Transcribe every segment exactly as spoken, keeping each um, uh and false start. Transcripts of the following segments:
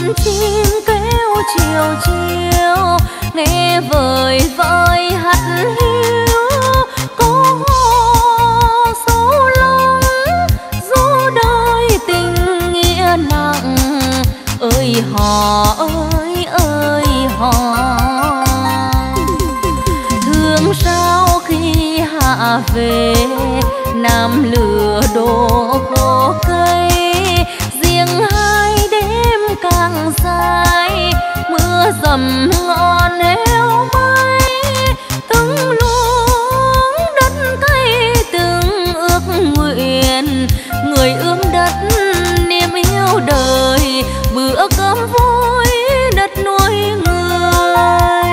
chim kêu chiều chiều, nghe vời vợi hắt hiu có số lông dù đời tình nghĩa nặng. Ơi hò ơi ơi hò, thương sao khi hạ về nam lửa đổ khô cây, riêng hai đêm càng dài mưa dầm ngọn heo bay. Từng luống đất cay từng ước nguyện, người ươm đất niềm yêu đời, bữa cơm vui đất nuôi người.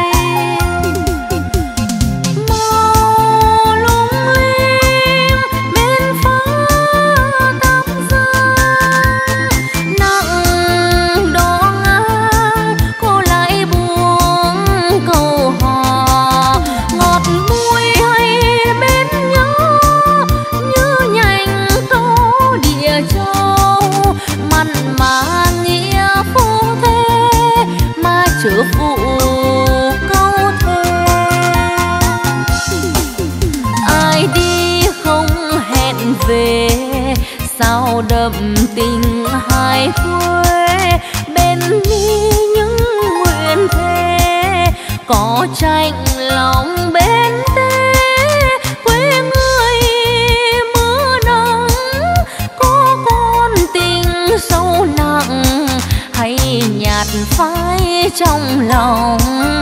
Màu lung linh bên phá tam giang, nặng đò ngang cô lại buông câu hò. Ngọt bùi hay bên nhau như nhành câu địa châu, mặn mà nghĩa phu thế mà chớ phụ câu thề. Ai đi không hẹn về sao đậm tình hai quê, bên mi những nguyện thề có tranh lòng bên tê. Quê người mưa nắng có con tình sâu nặng, hay nhạt phai trong lòng.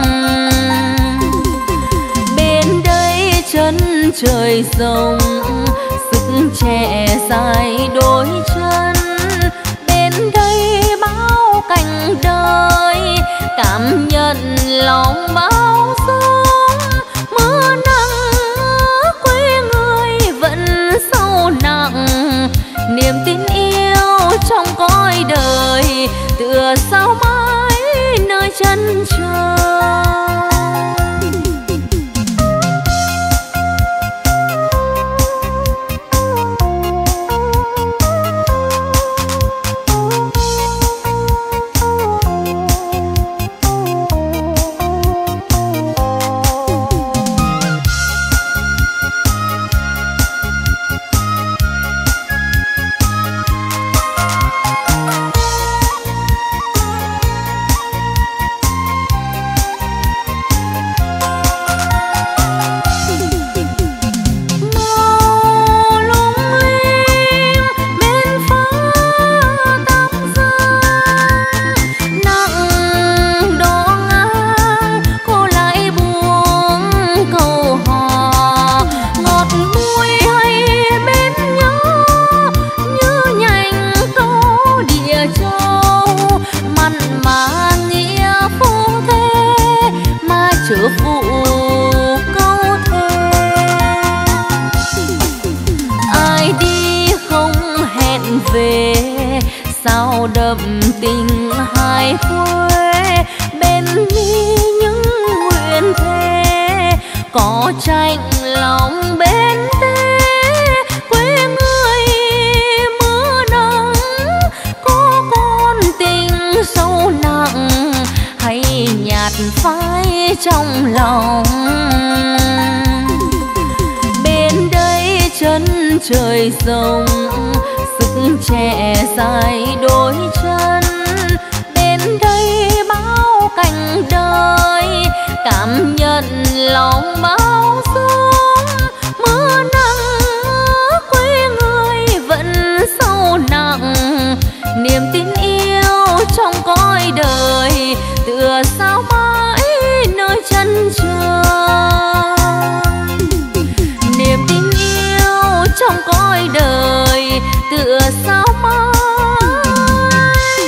Bên đây chân trời rộng sức trẻ dài đôi chân, bên đây bao cảnh đời cảm nhận lòng bao dung. Mưa nắng quê người vẫn sâu nặng, niềm tin yêu trong cõi đời tựa sao mãi nơi chân trời. Chớ phụ câu thề. Ai đi không hẹn về sao đậm tình hai quê, bên mi những nguyện thề có tranh lòng bên tê. Quê người mưa nắng có con tình sâu nặng, hay nhạt phai trong lòng. Bên đây chân trời rộng sức trẻ dài đôi chân, bên đây bao cảnh đời cảm nhận lòng bao dung. Mưa nắng quê người vẫn sâu nặng, niềm tin yêu trong cõi đời tựa sao mãi nơi chân trời. Niềm tin yêu trong cõi đời tựa sao mãi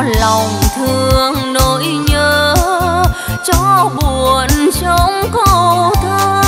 cho lòng thương nỗi nhớ, cho buồn trong câu thơ.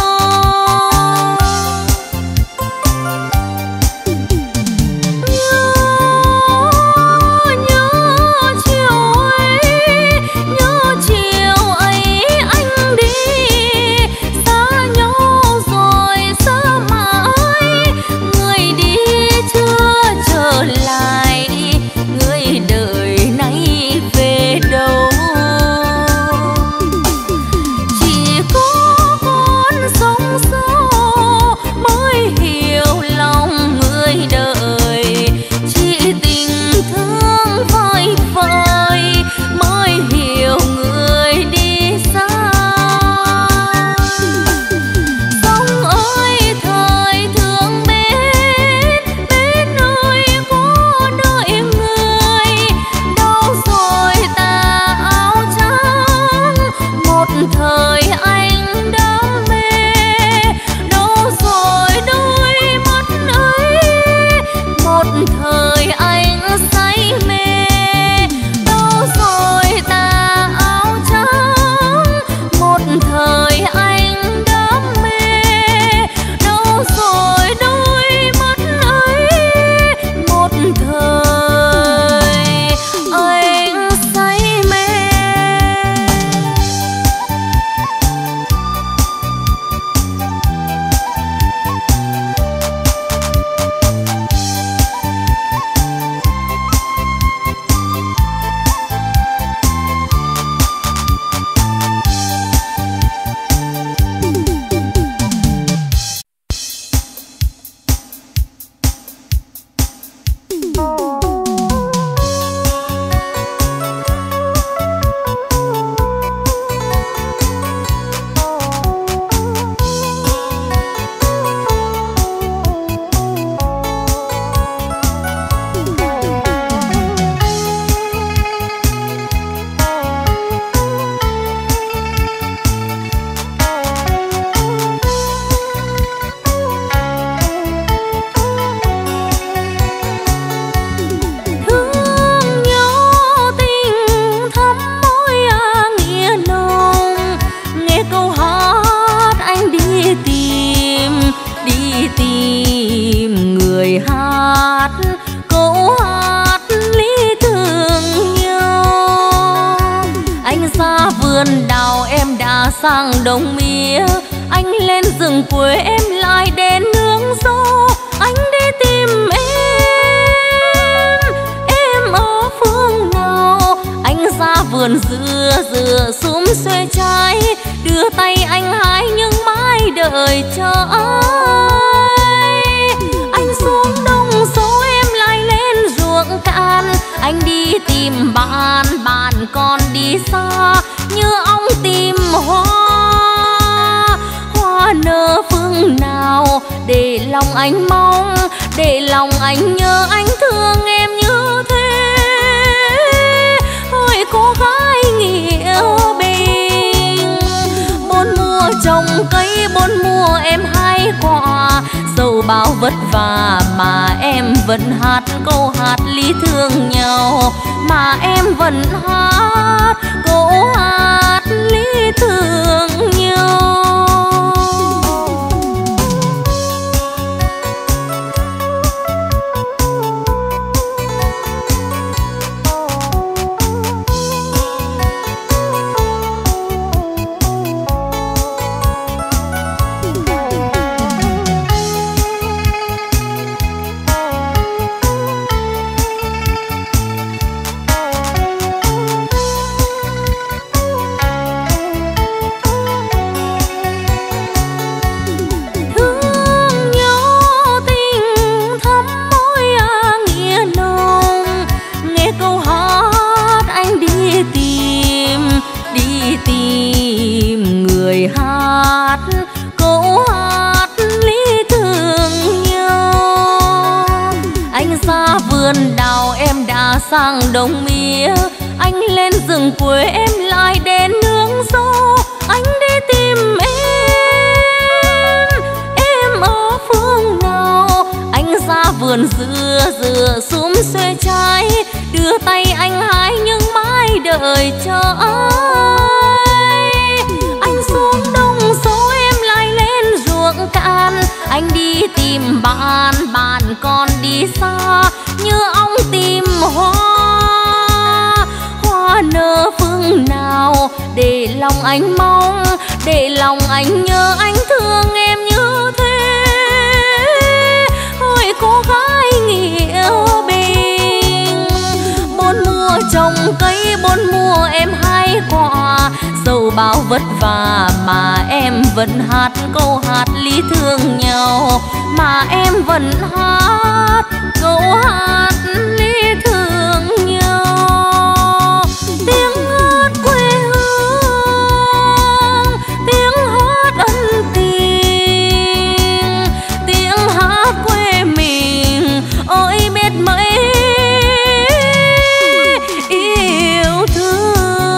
sang đồng mía, anh lên rừng quê em lại đến nương dâu. Anh đi tìm em, em ở phương nào? Anh ra vườn dừa dừa xúm xuê trái, đưa tay anh hái nhưng mãi đợi chờ ai. Anh xuống đồng số em lại lên ruộng cạn, anh đi tìm bạn, bạn còn đi xa như ong tìm hoa. Hoa nở phương nào để lòng anh mong, để lòng anh nhớ anh thương em như thế. Ôi cô gái nghĩa bình, bốn mùa trồng cây, bốn mùa em hái quả, dẫu bao vất vả mà em vẫn hát câu hát lý thương nhau, mà em vẫn hát câu hát lý thương nhau. Sang đồng mía, anh lên rừng quê em lại đến nương dâu. Anh đi tìm em, em ở phương nào? Anh ra vườn dừa dừa xúm xuê trái, đưa tay anh hái như anh đi tìm bạn, bạn còn đi xa như ong tìm hoa. Hoa nở phương nào để lòng anh mong, để lòng anh nhớ anh thương em như thế. Ôi cô gái nghĩa bình, bốn mùa trồng cây, bốn mùa em hái quả, dẫu bao vất vả mà em vẫn hát câu hát lý thương nhau, mà em vẫn hát câu hát lý thương nhau. Tiếng hát quê hương, tiếng hát ân tình, tiếng hát quê mình ôi biết mấy yêu thương.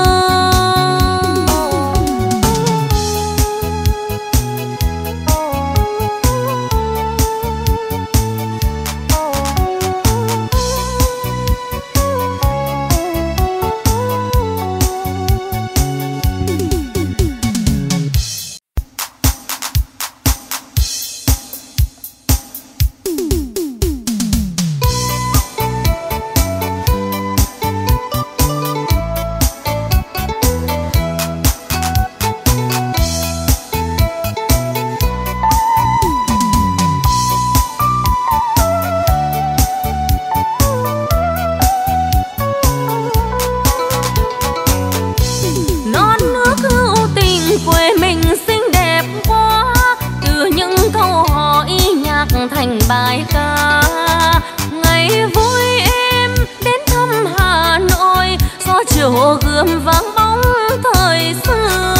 Thành bài ca ngày vui em đến thăm Hà Nội, gió chiều hồ Gươm vang bóng thời xưa.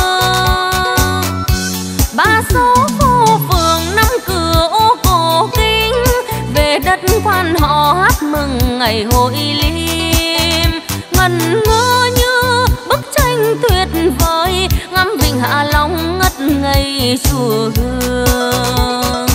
Ba số phố phường năm cửa ô cổ kính, về đất quan họ hát mừng ngày hội lim. Ngẩn ngơ như bức tranh tuyệt vời, ngắm vịnh Hạ Long ngất ngây chùa Hương.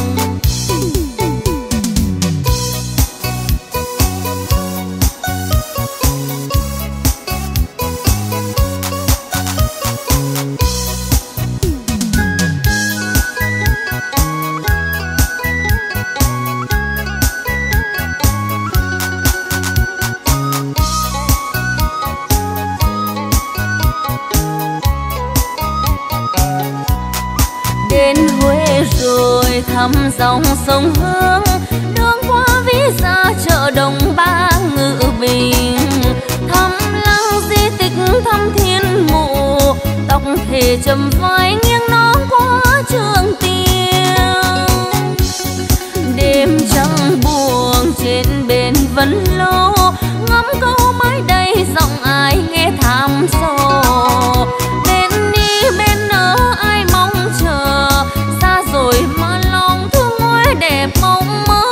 Đến Huế rồi thăm dòng sông Hương, đường qua Ví Gia chợ Đồng Ba Ngự Bình, thăm lăng di tích thăm thiên mụ, tóc thề trầm vai nghiêng nón qua Trường Tiên. Đêm trăng buồn trên bến Vân Lô, ngắm câu mái đây giọng ai nghe thảm sầu. Bên đi bên nỡ ai mong chờ, xa rồi mà lòng thương ngoái đẹp mong mơ.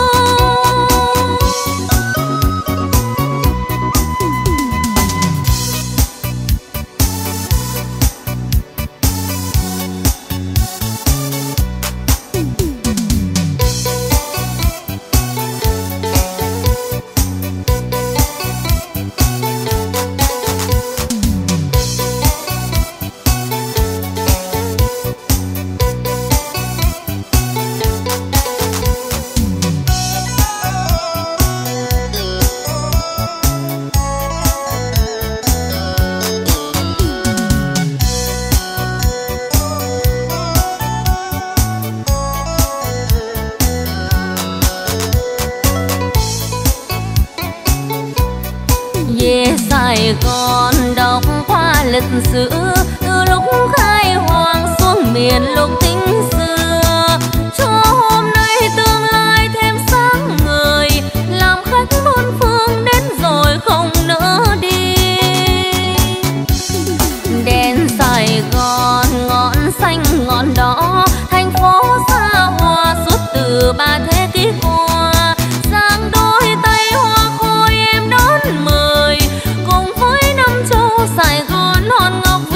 Về Sài Gòn đọc qua lịch sử, từ lúc khai hoang xuống miền lục tính xưa, cho hôm nay tương lai thêm sáng ngời, làm khách bốn phương đến rồi không nỡ đi. Đèn Sài Gòn ngọn xanh ngọn đỏ, thành phố xa hoa suốt từ ba thế kỷ qua, giang đôi tay hoa khôi em đón mời, cùng với năm châu Sài Gòn hòn ngọc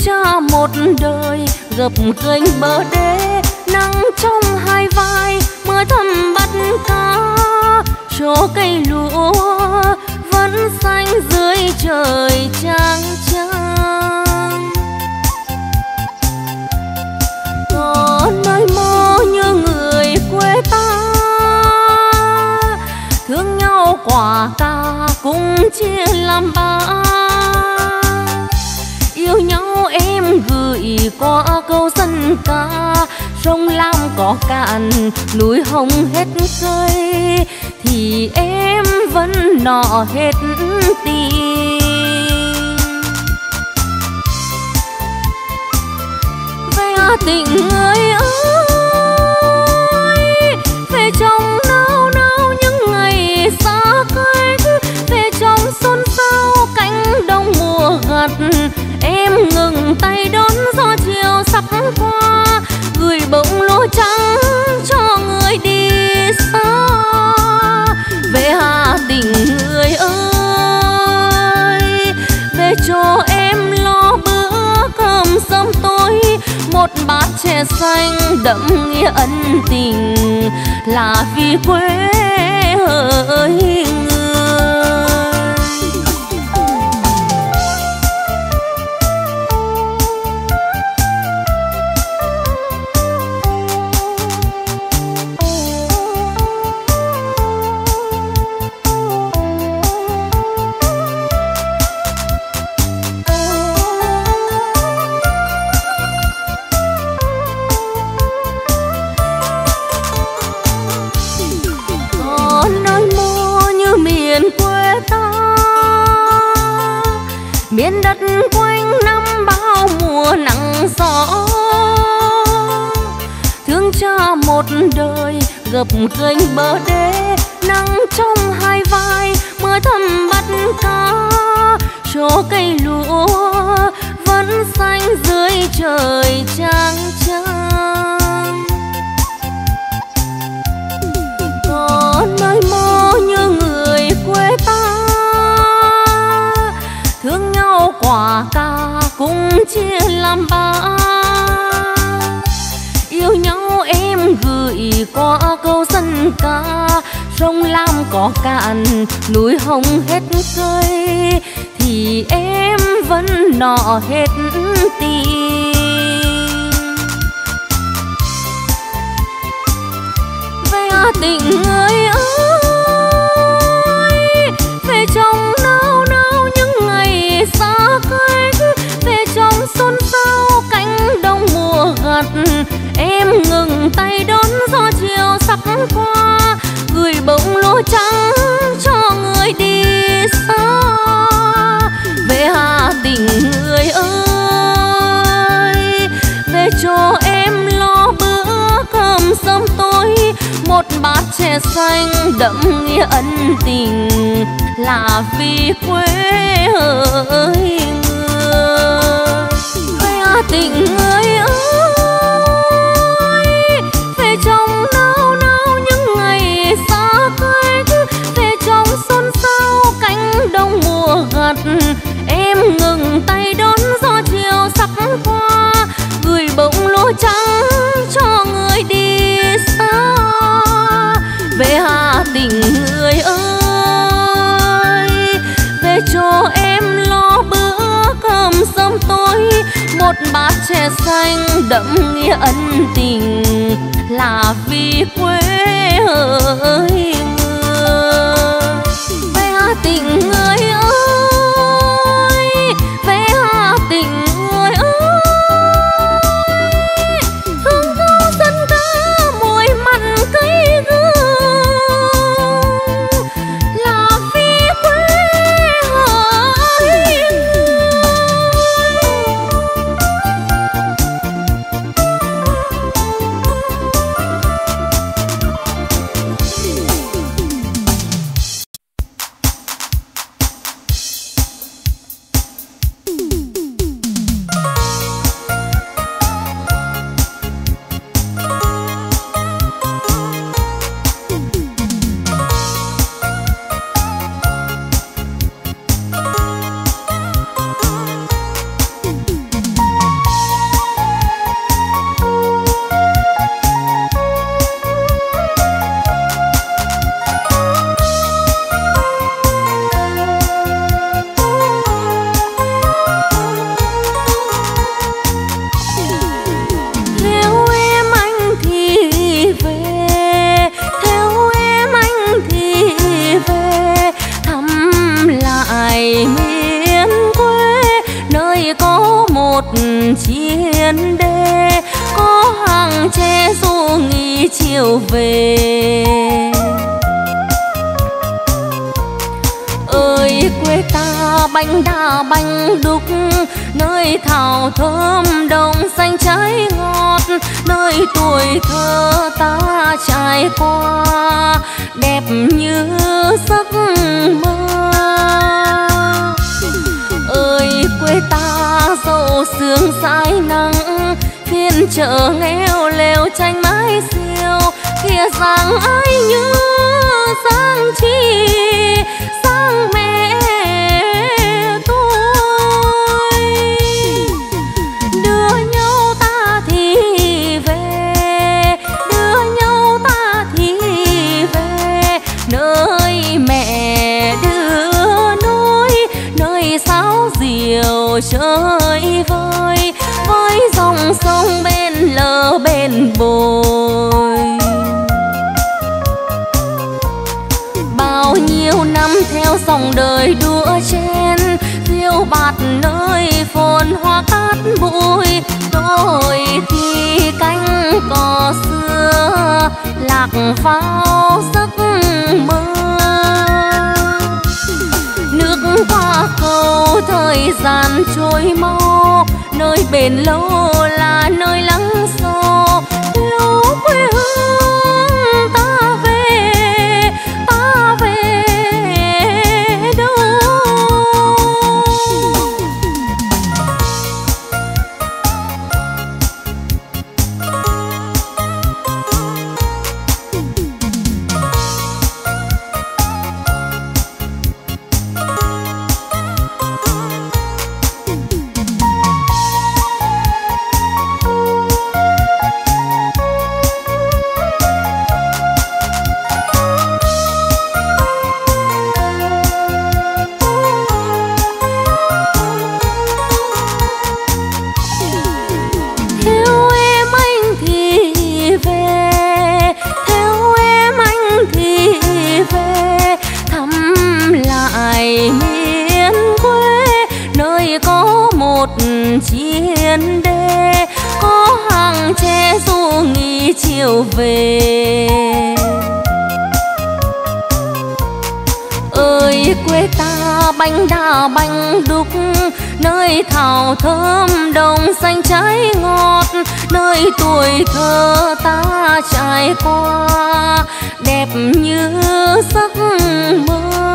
cha một đời gập ghềnh bờ đê, nắng trong hai vai mưa thầm bắt cá. Chỗ cây lúa vẫn xanh dưới trời trăng trăng. Có nơi mơ như người quê ta, thương nhau quả cà cùng chia làm ba. Yêu nhau em gửi qua câu dân ca, sông Lam có cạn núi Hồng hết cây, thì em vẫn nọ hết tình. Về tình ơi ơi, về trong nao nao những ngày xa cách, về trong xôn xao cánh đồng mùa gặt. Em ngừng tay đón gió chiều sắp qua, gửi bông lúa trắng cho người đi xa. Về Hà Tĩnh người ơi, về cho em lo bữa cơm sớm tối, một bát chè xanh đậm nghĩa ân tình, là vì quê hỡi người. Miền đất quanh năm bao mùa nắng gió, thương cha một đời gập ghềnh bờ đê, nắng trong hai vai mưa thầm bắt cá. Chỗ cây lúa vẫn xanh dưới trời trăng trăng. Có nơi mơ như người quê ta, thương nhau quả cà cùng chia làm ba. Yêu nhau em gửi qua câu dân ca, sông Lam có cạn núi Hồng hết cây, thì em vẫn nọ hết tình. Về tình ơi ơi, về trong nao nao những ngày xa cách, về trong xôn xao cánh đồng mùa gặt. Em ngừng tay đón gió chiều sắp qua, gửi bông lúa trắng cho người đi xa. Về Hà Tĩnh người ơi, về cho em lo bữa cơm sớm tối, một bát chè xanh đậm nghĩa ân tình, là vì quê hỡi người. Về tình ơi ơi, về trong nao nao những ngày xa cách, về trong xôn xao cánh đồng mùa gặt. Em ngừng tay đón gió chiều sắp qua, gửi bông lúa trắng cho người đi xa. Về Hà Tĩnh người ơi, về cho em lo bữa cơm sớm tối, một bát chè xanh đậm nghĩa ân tình, là vì quê hỡi người. Về Hà Tĩnh người ơi, về Hà Tĩnh người ơi, thương câu dân ca mùi mặn cây gương, là vì quê hỡi người. một chiến đê, có hàng tre du nghỉ chiều về. Ơi quê ta bánh đa bánh đúc, nơi thảo thơm đồng xanh trái ngọt, nơi tuổi thơ ta trải qua đẹp như giấc mơ. Ơi quê ta dẫu sương sái nắng, phiên chợ nghèo lều tranh mái xiêu, kia rằng ai như sang chi sang mẹ tôi. Đưa nhau ta thì về, đưa nhau ta thì về, nơi mẹ đưa nối, nơi sáo diều chơi vơi, với dòng sông bên lờ bên bồi. Bao nhiêu năm theo dòng đời đua chen, phiêu bạt nơi phồn hoa cát bụi, đôi khi cánh cò xưa lạc vào giấc mơ. Nước qua cầu thời gian trôi mau, nơi bền lâu là nơi lắng sâu. Yêu quê hương ta về, ta về đâu? Chiến đê, có hàng tre du nghỉ chiều về. Ơi quê ta bánh đa bánh đúc, nơi thảo thơm đồng xanh trái ngọt, nơi tuổi thơ ta trải qua đẹp như giấc mơ.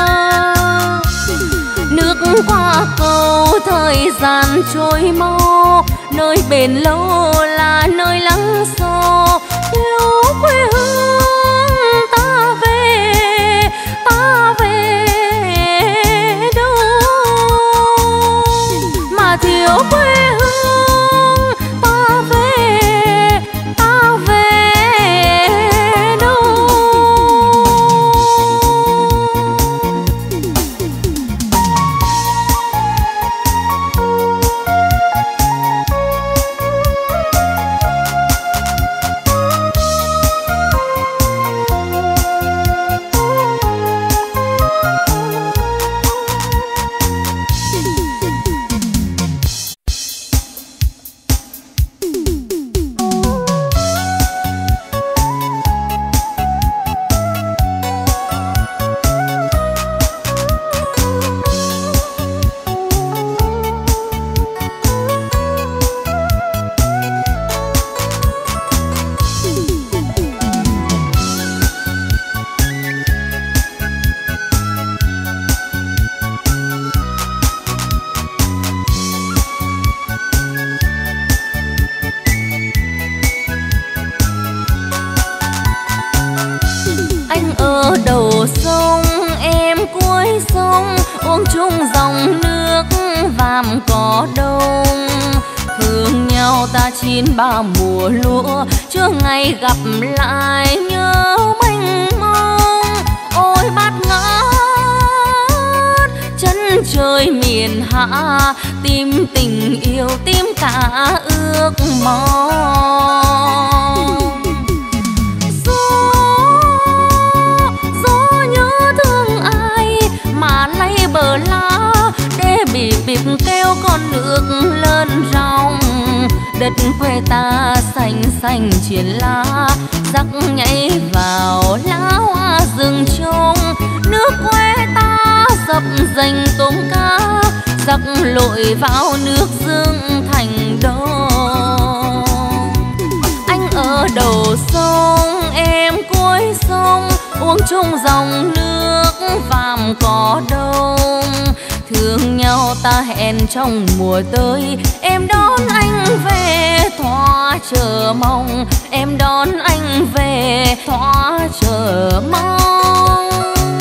Nước qua cầu thời gian trôi mau, nơi bền lâu là nơi lắng sâu. Yêu quê hương ta về, ta về đâu? Mà thiếu quê hương ta về, ta về đâu? Đầu sông em cuối sông, uống chung dòng nước vàm cỏ đông. Thương nhau ta chín ba mùa lúa, chưa ngày gặp lại nhớ mênh mông. Ôi bát ngát chân trời miền Hạ, tìm tình yêu tìm cả ước mong. Bờ lá để bịp bịp kêu con nước lớn. lên ròng. Đất quê ta xanh xanh triển lá, giặc nhảy vào lá hoa rừng trông. Nước quê ta dập dành tôm cá, giặc lội vào nước dương thành đông. Anh ở đầu sông, em cuối sông, uống chung dòng nước vàm cỏ đông. Thương nhau ta hẹn trong mùa tới, em đón anh về thỏa chờ mong. Em đón anh về thỏa chờ mong.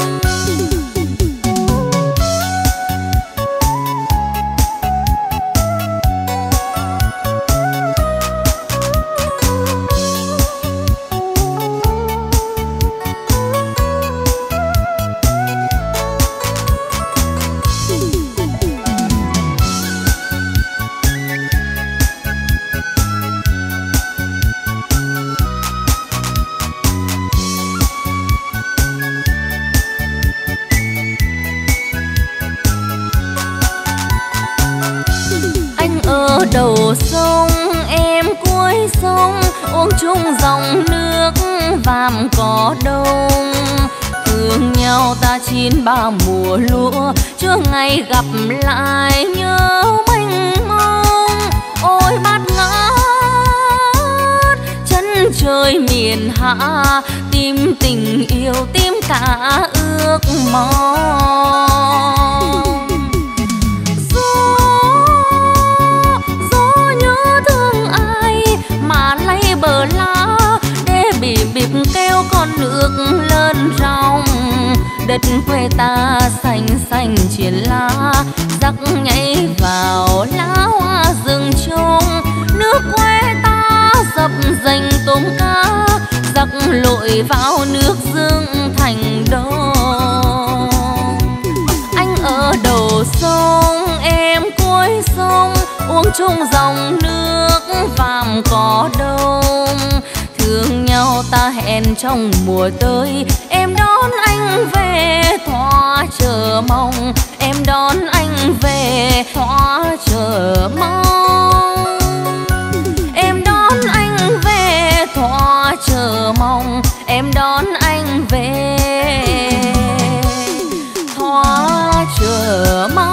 Đầu sông em cuối sông, uống chung dòng nước vàm cỏ đông. Thương nhau ta chín ba mùa lúa, chưa ngày gặp lại nhớ mênh mông. Ôi bát ngát chân trời miền hạ, tim tình yêu tim cả ước mong. Bờ lá để bì bịp kêu con nước lên ròng. Đất quê ta xanh xanh triển lá, giặc nhảy vào lá hoa rừng trông. Nước quê ta dập dành tôm cá, giặc lội vào nước dương thành đông. Anh ở đầu sông, em cuối sông, uống chung dòng nước vàm cỏ đông. Thương nhau ta hẹn trong mùa tới, em đón anh về thỏa chờ mong. Em đón anh về thỏa chờ mong. Em đón anh về thỏa chờ mong. Em đón anh về thỏa chờ mong.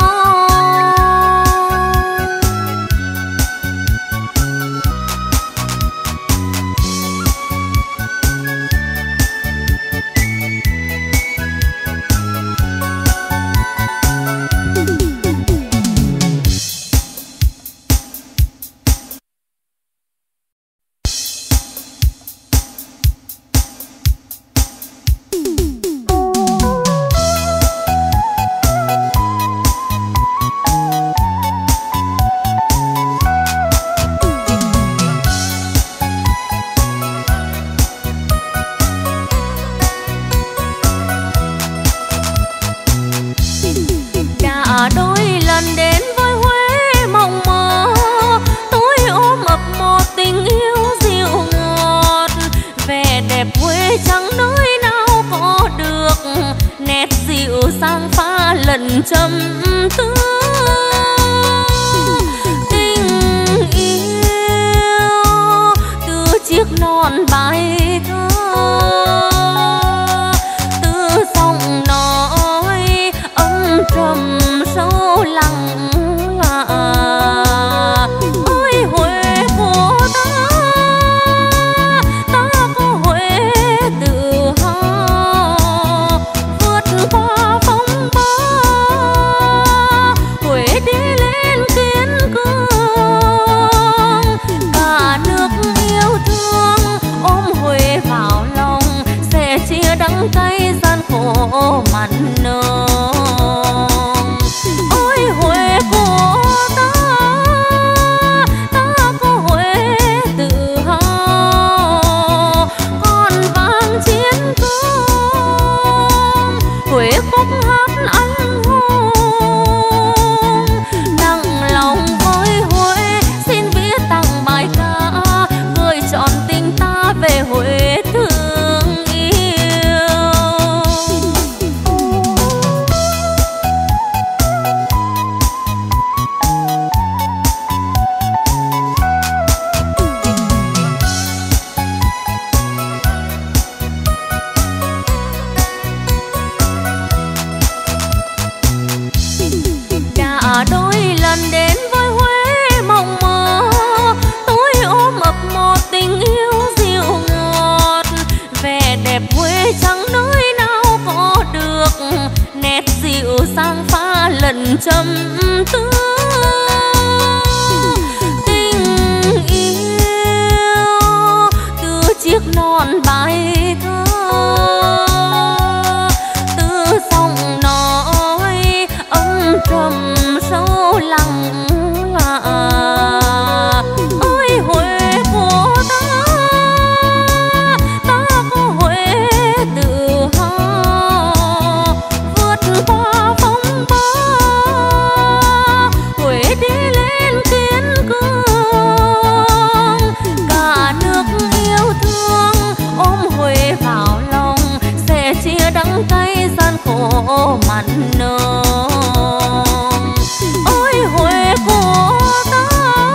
nồng. Ôi Huế của ta,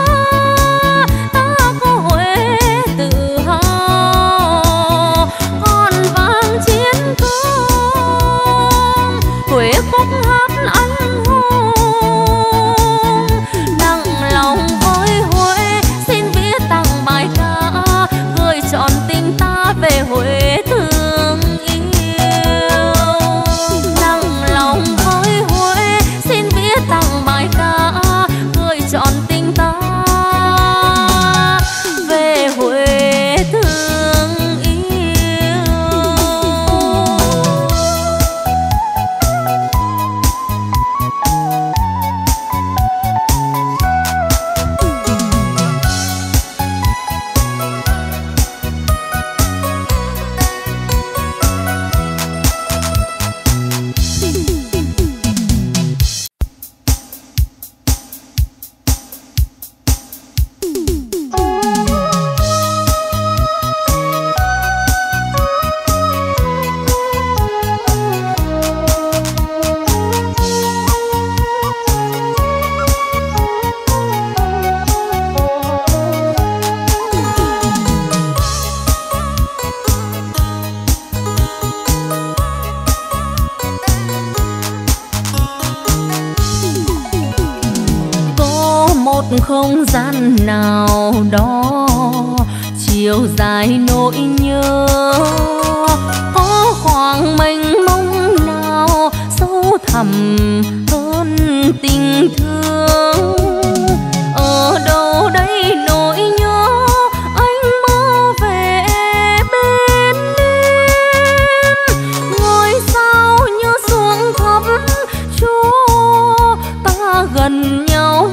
ta có Huế tự hào, còn vang chiến công, Huế khúc hát anh hùng. Nặng lòng với Huế xin viết tặng bài ca, gửi trọn tình ta về Huế thương yêu. Nặng lòng với Huế xin viết tặng bài ca, gửi trọn tình ta về Huế thương yêu. Không gian nào đó chiều dài nỗi nhớ, có khoảng mênh mông nào sâu thẳm hơn tình thương. Ở đâu đây nỗi nhớ anh mơ về bên em, ngôi sao như xuống thấp chúa ta gần nhau.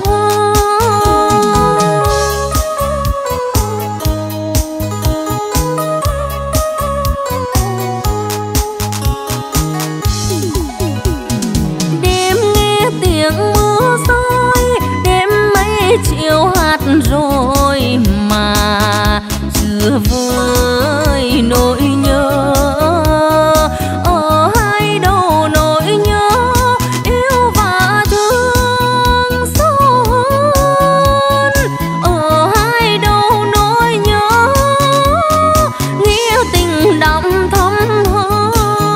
Rồi mà chưa vơi nỗi nhớ, ở hai đầu nỗi nhớ yêu và thương sâu hơn. Ở hai đầu nỗi nhớ nghĩa tình đậm thắm hơn.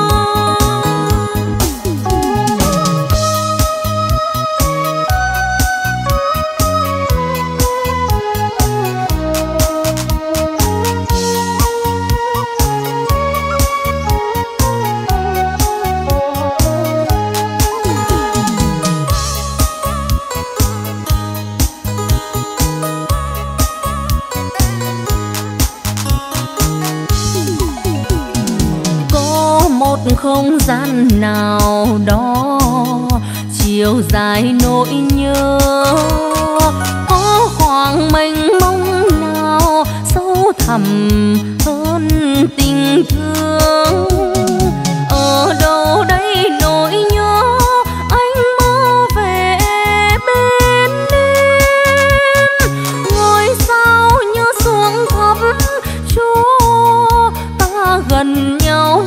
Không gian nào đó chiều dài nỗi nhớ, có khoảng mênh mông nào sâu thẳm hơn tình thương. Ở đâu đây nỗi nhớ anh mơ về bên em, ngôi sao như xuống thấp chúa ta gần nhau.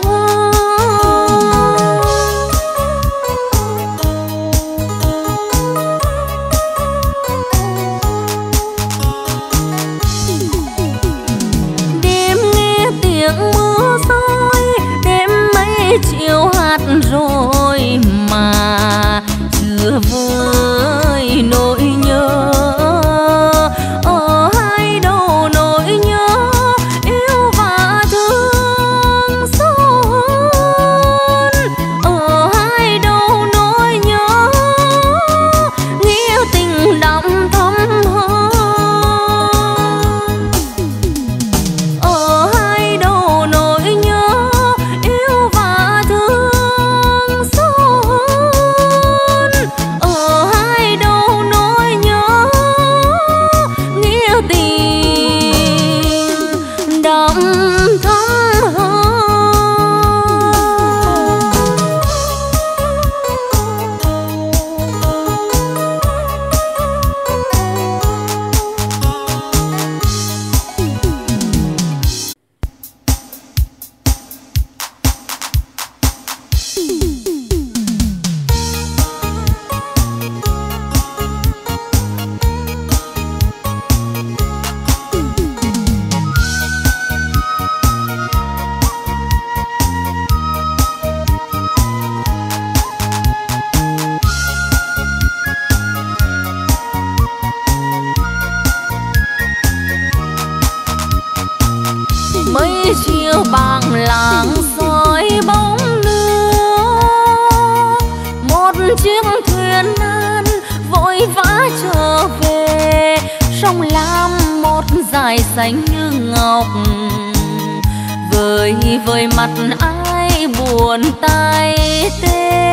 sông Lam một dải xanh như ngọc. Vời vời mặt ai buồn tay tê,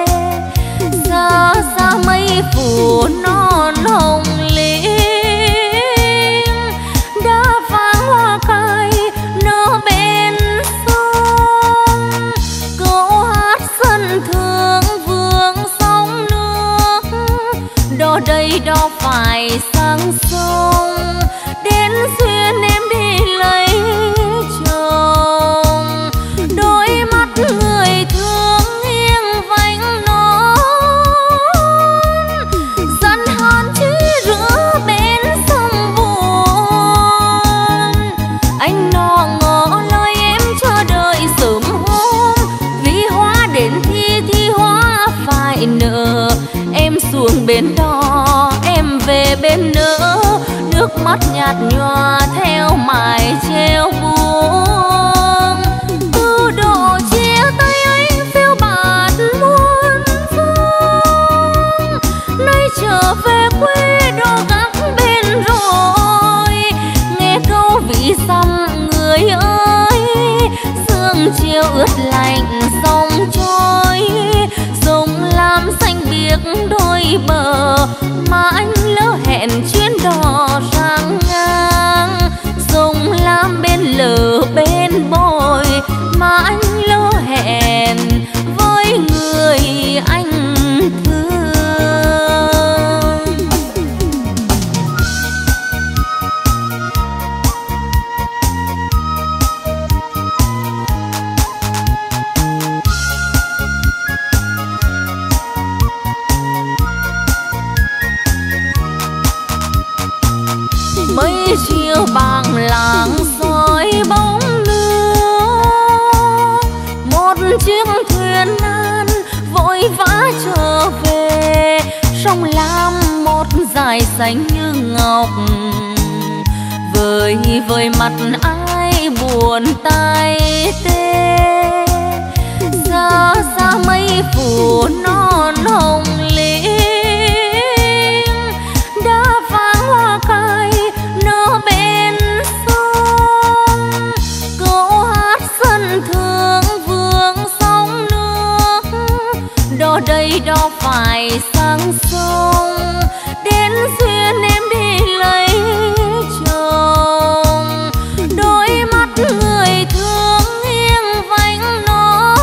xa xa mây phủ non hồng lim, đã vàng hoa cài nở bên sông. Câu hát dân thương vương sông nước, đò đây đò phải sang sông, đến duyên em đi lấy chồng. Đôi mắt người thương nghiêng vánh non, dần hàn chỉ rửa bên sông buồn. Anh nọ ngỏ lời em chờ đợi sớm hôm, vì hoa đến thì thì hoa phải nở. Em xuống bên đó em về bên nữa, nước mắt nhạt nhòa theo mải treo buông. Ưu độ chia tay anh phiêu bạt muôn phương, nay trở về quê đò gác bên rồi. Nghe câu ví dặm người ơi, sương chiều ướt lạnh sông trôi. Sông Lam xanh biếc đôi bờ, mà anh lỡ hẹn chuyến đò sang ngang. Sông Lam bên lờ bên bồi, mà anh lỡ hẹn với người anh thương. Mấy chiều bàng làng soi bóng nước, một chiếc thuyền nan vội vã trở về. Sông Lam một dải xanh như ngọc, vời vời mặt ai buồn tay tê, xa xa mây phủ non hồng lim, đã vàng hoa cài nở bên sông. Câu hát dân thương vương sông nước, đò đây đò phải sang sông, đến duyên em đi lấy chồng. Đôi mắt người thương nghiêng vánh non,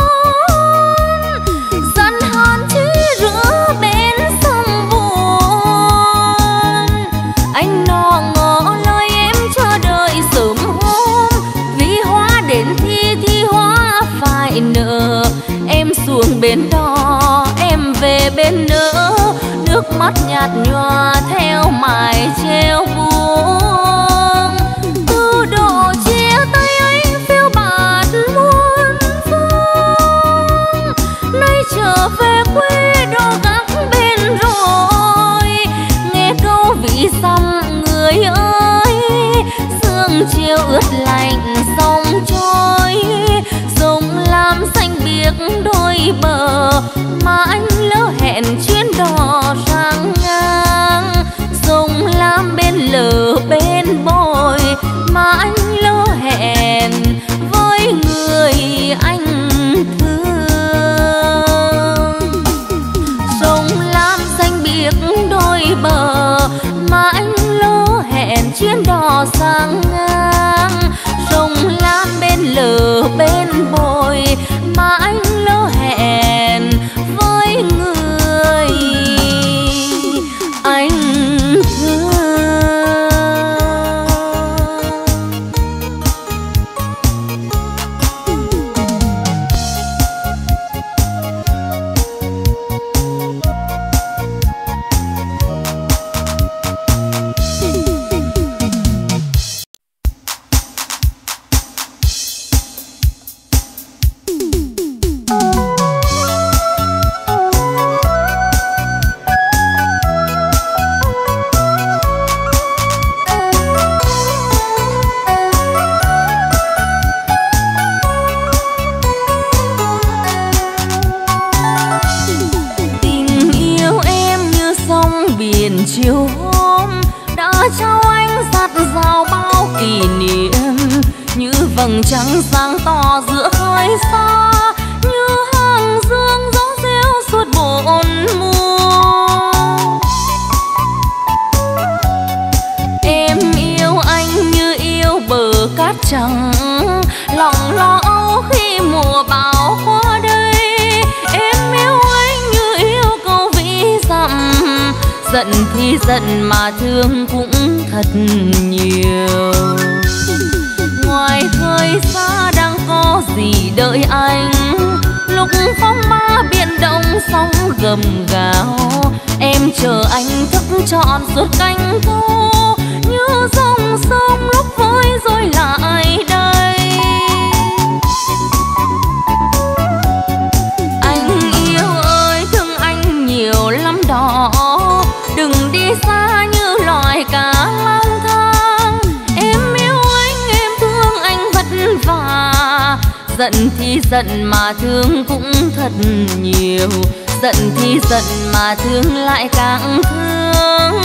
dần hàn chỉ rửa bên sông buồn. Anh nọ ngỏ lời em chờ đợi sớm hôm, vì hoa đến thì thì hoa phải nở. Em xuống bên đó em về bên nữa, nước mắt nhạt nhòa theo mải treo buông. Ưu độ chia tay anh phiêu bạt muôn phương, nay trở về quê đò gác bên rồi. Nghe câu ví dặm người ơi, sương chiều ướt lạnh sông trôi. Sông Lam xanh biếc đôi bờ, mà anh lỡ hẹn chuyến đò sang ngang. Sông Lam bên lờ bên bồi, mà anh lỡ hẹn với người anh thương. Sông Lam xanh biếc đôi bờ, mà anh lỡ hẹn chuyến đò sang ngang. Sông Lam bên lờ bên bồi, mà anh lỡ hẹn với người anh thương. niệm, như vầng trăng sáng to giữa khói xa, như hàng dương gió reo suốt bốn mùa. Em yêu anh như yêu bờ cát trắng, lòng lo âu khi mùa bão qua đây. Em yêu anh như yêu câu vĩ dặm, giận thì giận mà thương cũng thật nhiều. Ngoài khơi xa đang có gì đợi anh, lúc phong ba biển động sóng gầm gào. Em chờ anh thức trọn suốt canh thu, như dòng sông lúc vơi rồi lại đây. Anh yêu ơi thương anh nhiều lắm đó, đừng đi xa như loài cá lang thang. Em yêu anh em thương anh vất vả, giận thì giận mà thương cũng thật nhiều, giận thì giận mà thương lại càng thương.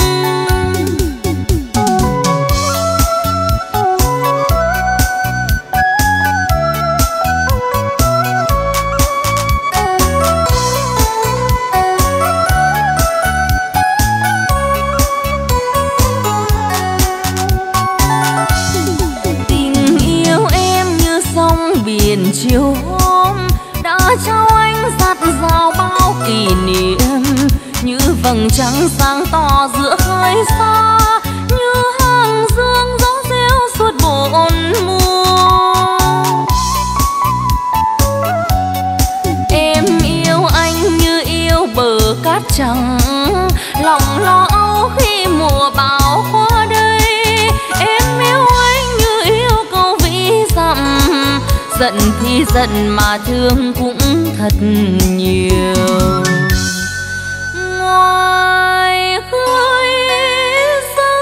Biển chiều hôm đã trao anh dạt dào bao kỷ niệm, như vầng trăng sáng to giữa khói xa, như hàng dương gió reo suốt bốn mùa. Em yêu anh như yêu bờ cát trắng, lòng lo âu khi mùa bão qua đây. Em yêu anh như yêu câu vĩ dặm, giận thì giận mà thương cũng thật nhiều. Ngoài khơi xa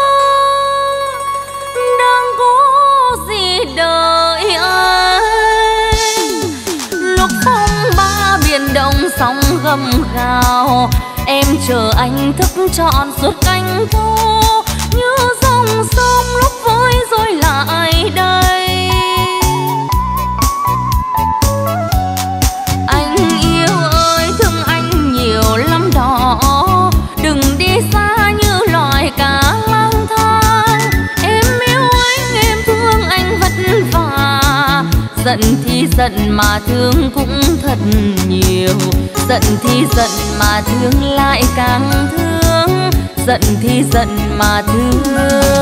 đang có gì đợi anh, lúc phong ba biển động sóng gầm gào. Em chờ anh thức trọn suốt canh thu, như dòng sông lúc vơi rồi lại đây. Đừng đi xa như loài cá lang thang. Em yêu anh em thương anh vất vả, giận thì giận mà thương cũng thật nhiều, giận thì giận mà thương lại càng thương, giận thì giận mà thương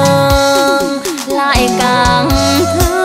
lại càng thương.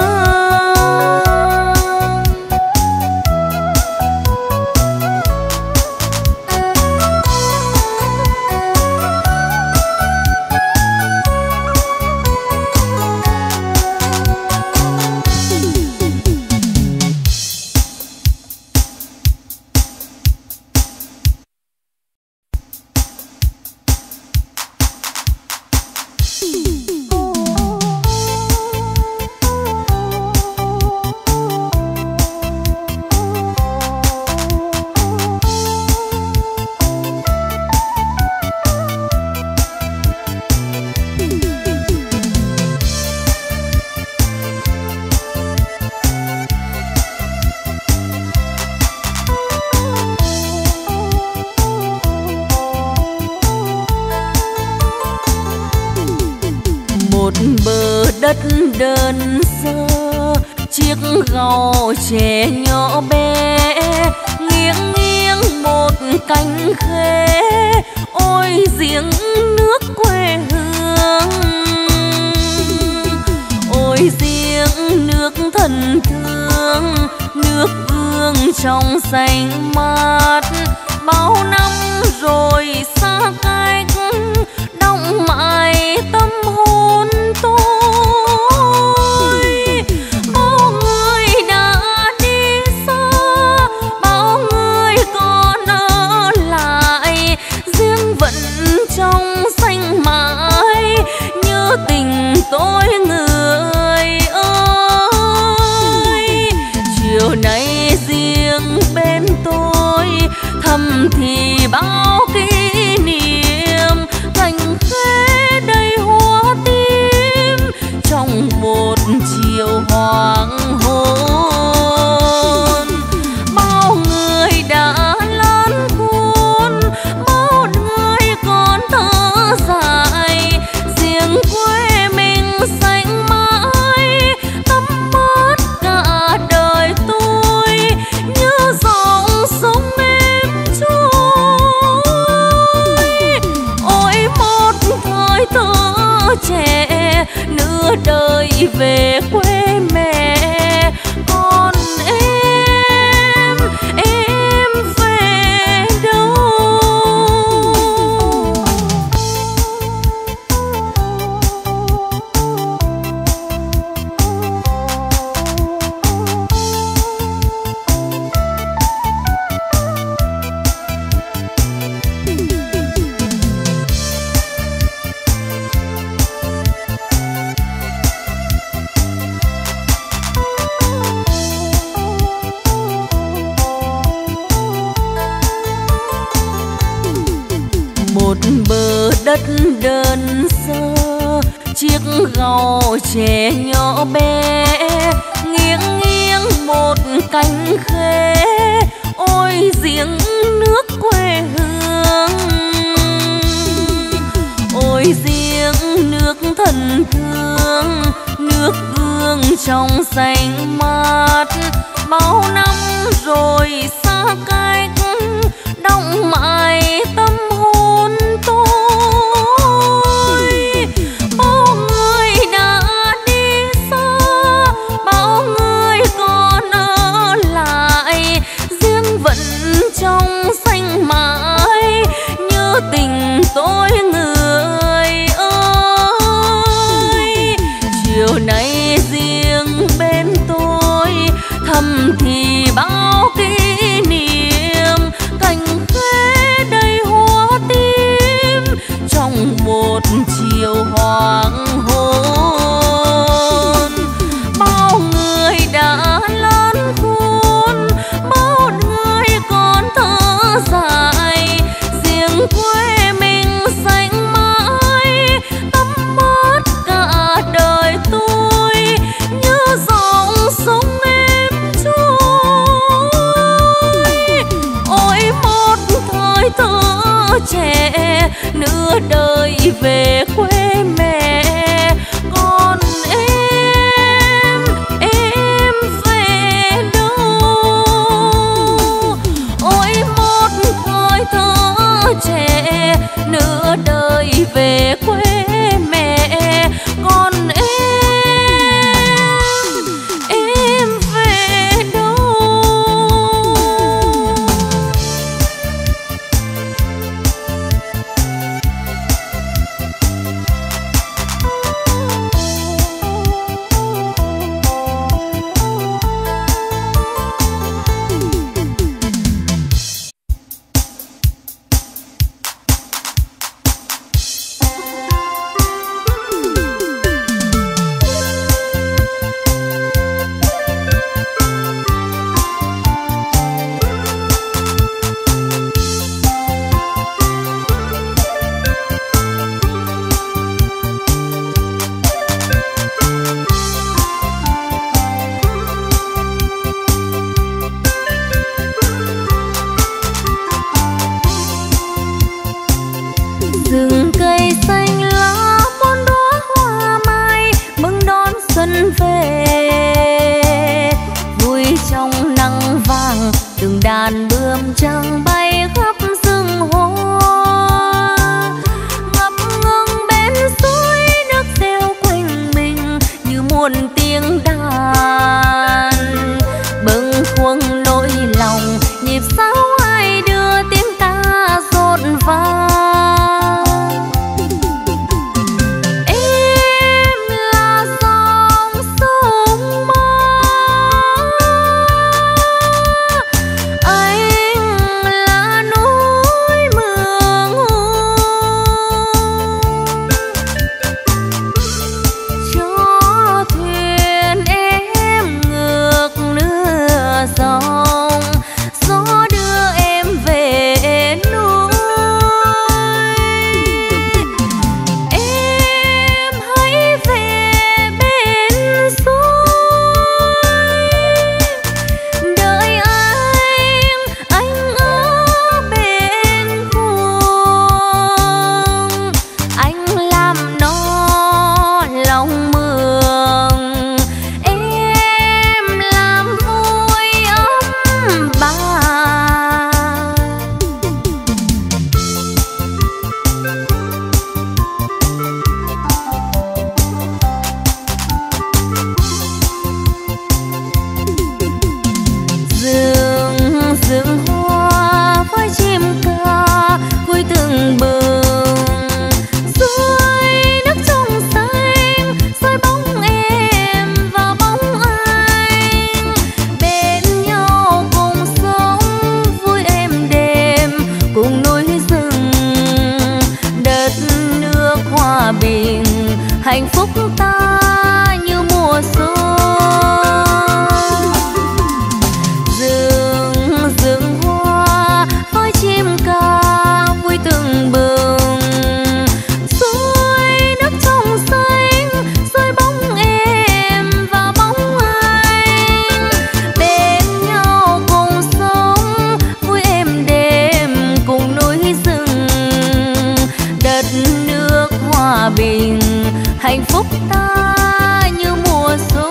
Đất đơn sơ, chiếc gàu trẻ nhỏ bé, nghiêng nghiêng một cánh khê, ôi giếng nước quê hương, ôi giếng nước thân thương, nước gương trong xanh mát. Bao năm rồi xa cách, đong mãi tâm hồn tôi. Bao người đã đi xa, bao người còn ở lại, riêng vẫn trong xanh mãi, nhớ tình tôi người ơi. Chiều nay riêng bên tôi thầm thì bao kỷ niệm, đời về quê mẹ. Còn em, em về đâu? Một bờ đất đơn sơ, chiếc gàu trẻ nhỏ bé, nghiêng nghiêng một cánh khê, ôi giếng nước quê hương. Ôi giếng nước thân thương, nước gương trong xanh mát, bao năm rồi xa cách, đọng mãi tâm hồn tôi. Bao người đã đi xa, bao người còn ở lại, riêng vẫn trong xanh mãi, nhớ tình tôi người ơi. Chiều nay riêng bên tôi thầm thì bao kỷ niệm, cành khế đầy hoa tím trong một chiều hoàng hôn. Bao người đã lớn khôn, bao người còn thở dài, riêng quê mình xanh mãi, tắm mát cả đời tôi, như dòng sông êm trôi. Ôi một thời thơ trẻ, nửa đời về quê mẹ. Còn em, em về đâu? Ôi một thời thơ trẻ, nửa đời về quê mẹ. Còn em, em về đâu? Rừng cây xanh lá muôn đóa hoa mai, mừng đón xuân về. Vui trong nắng vàng, từng đàn bướm trắng bay khắp rừng hoa. Ngập ngừng bên suối nước reo quanh mình như muôn tiếng đàn. Bâng khuâng nỗi lòng, nhịp sao ai đưa tiếng ta rộn vang. Anh hòa bình, hạnh phúc ta như mùa xuân. Rừng rừng hoa với chim ca vui từng bừng, suối nước trong xanh xuôi bóng em và bóng anh, bên nhau cùng sống vui êm đềm cùng núi rừng. Đất nước hòa bình, hạnh phúc ta như mùa xuân.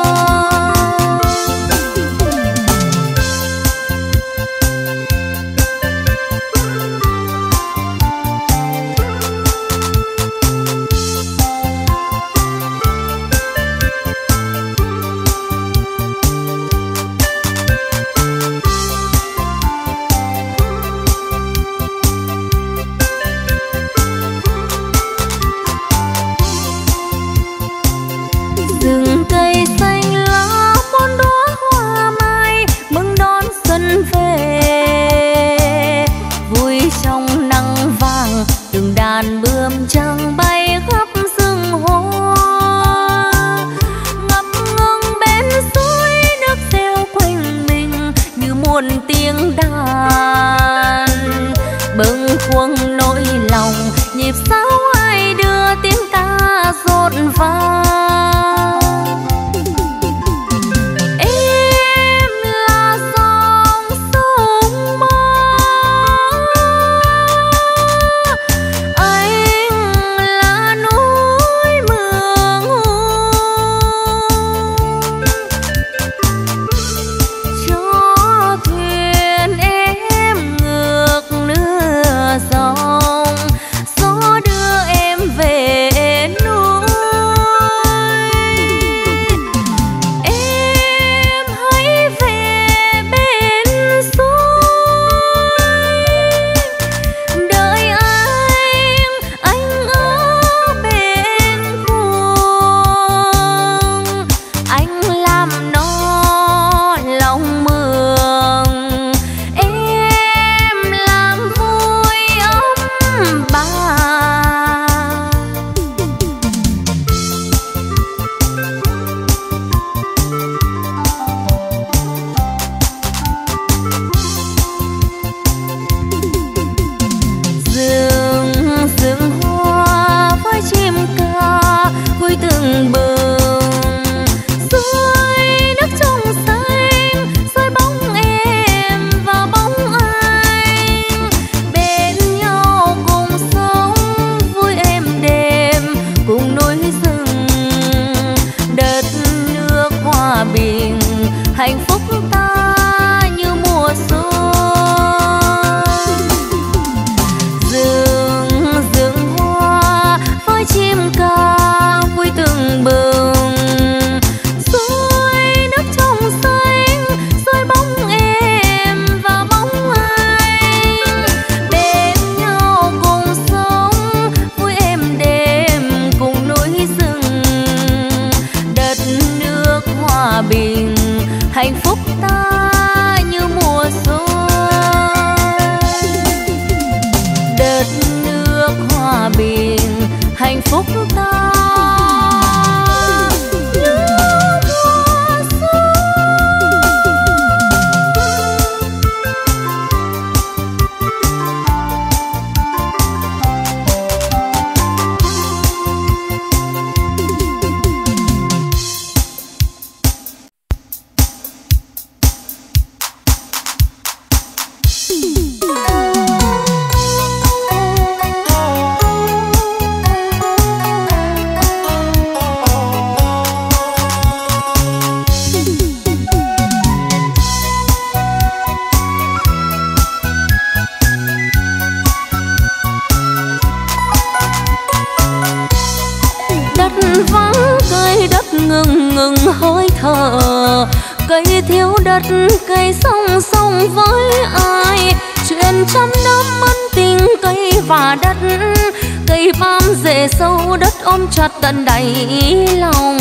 Rừng cây xanh lá muôn đóa hoa mai mừng đón xuân về, vui trong nắng vàng từng đàn bướm trắng bay khắp rừng hoa. Ngập ngừng bên suối nước reo quanh mình như muôn tiếng đàn, bâng khuâng nỗi lòng nhịp sao ai đưa tiếng ca rộn vang. Hạnh phúc ta như mùa xuân. Rừng rừng hoa với chim ca vui từng bừng, suối nước trong xanh xuôi bóng em và bóng anh, bên nhau cùng sống vui êm đềm cùng núi rừng. Đất nước hòa bình, hạnh phúc ta như mùa xuân. Đất nước hòa bình, hạnh phúc ta như mùa xuân. Ngừng ngừng hơi thở, cây thiếu đất, cây song song với ai. Chuyện trăm năm ân tình cây và đất, cây bám rễ sâu đất ôm chặt tận đáy lòng.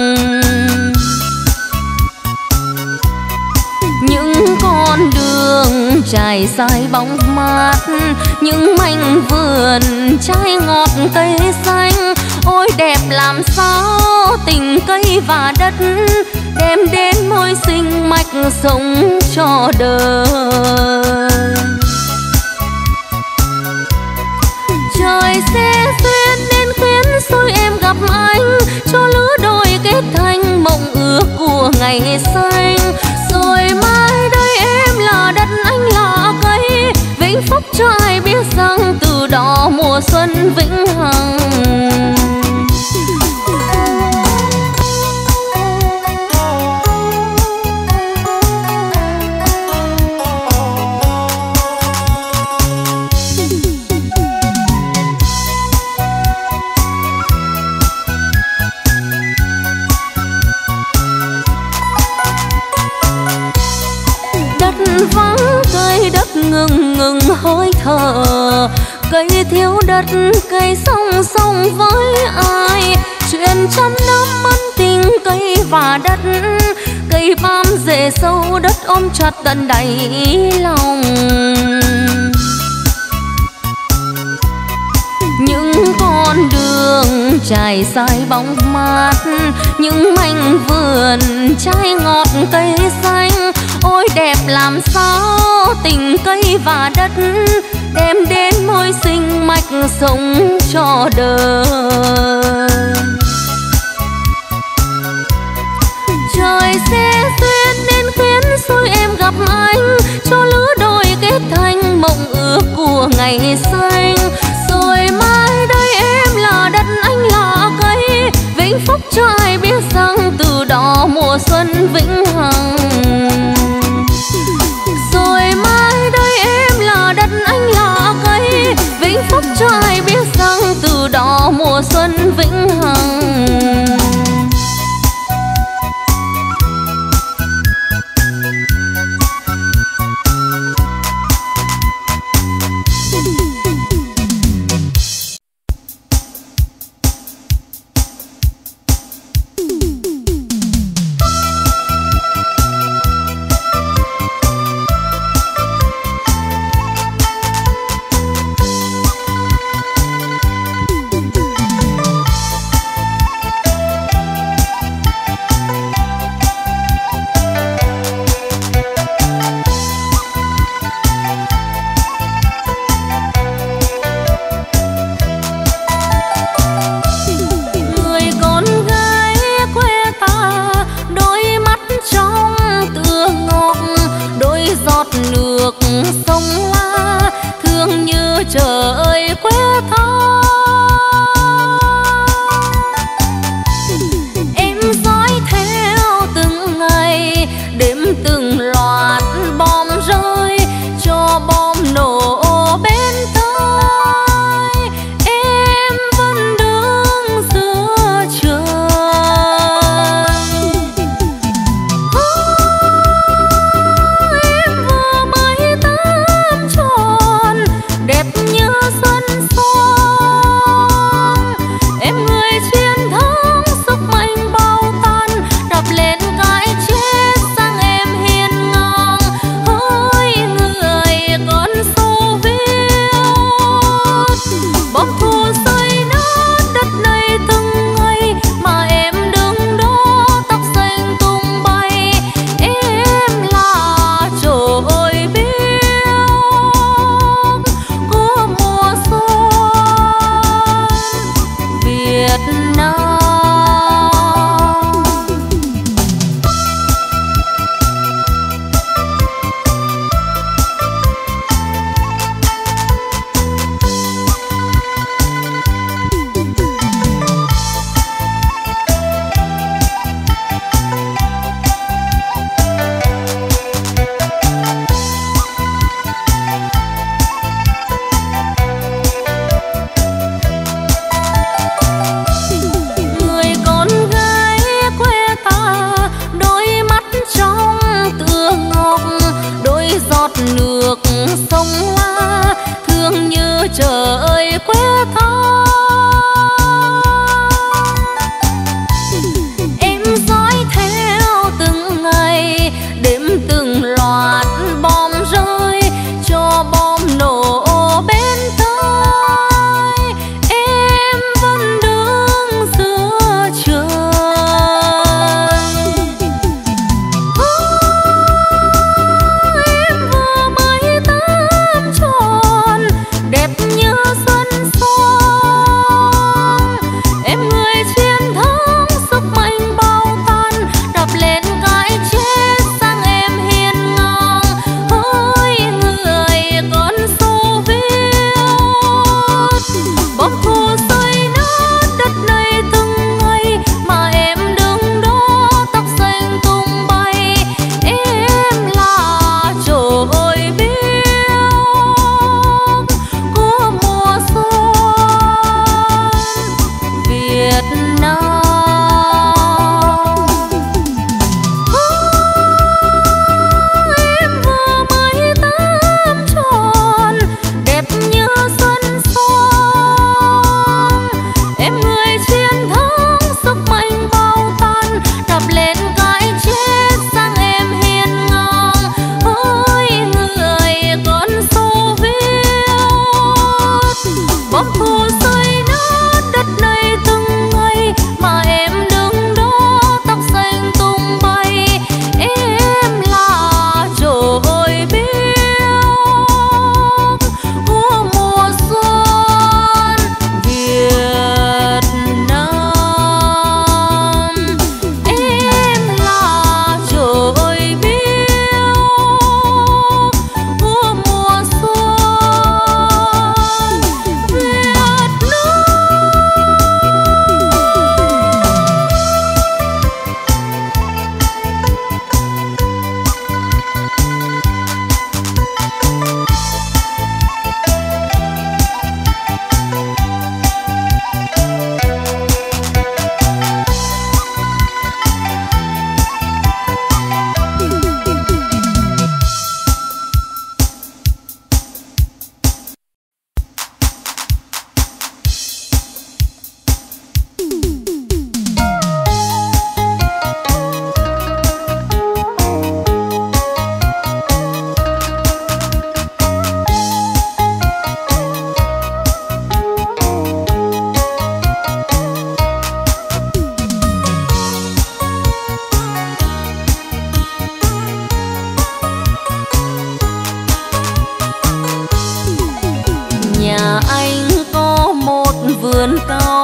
Những con đường trải dài bóng mát, những mảnh vườn trái ngọt cây xanh, đẹp làm sao tình cây và đất đem đến môi sinh mạch sống cho đời. Trời sẽ duyên nên khiến xui em gặp anh, cho lứa đôi kết thành mộng ước của ngày xanh. Rồi mai đây em là đất, anh là cây, vĩnh phúc cho ai biết rằng từ đó mùa xuân vĩnh hằng. Vắng cây đất ngừng ngừng hơi thở, cây thiếu đất cây song song với ai. Chuyện trăm năm ân tình cây và đất, cây bám rễ sâu đất ôm chặt tận đáy lòng. Những con đường trải dài bóng mát, những mảnh vườn trái ngọt cây xanh. Ôi đẹp làm sao tình cây và đất đem đến môi sinh mạch sống cho đời. Trời sẽ duyên nên khiến xui em gặp anh, cho lứa đôi kết thành mộng ước của ngày xanh. Rồi mai đây em là đất, anh là cây, vĩnh phúc cho ai biết rằng từ đó mùa xuân vĩnh hằng. Rồi mai đây em là đất, anh là cây, vĩnh phúc cho ai biết rằng từ đó mùa xuân vĩnh hằng.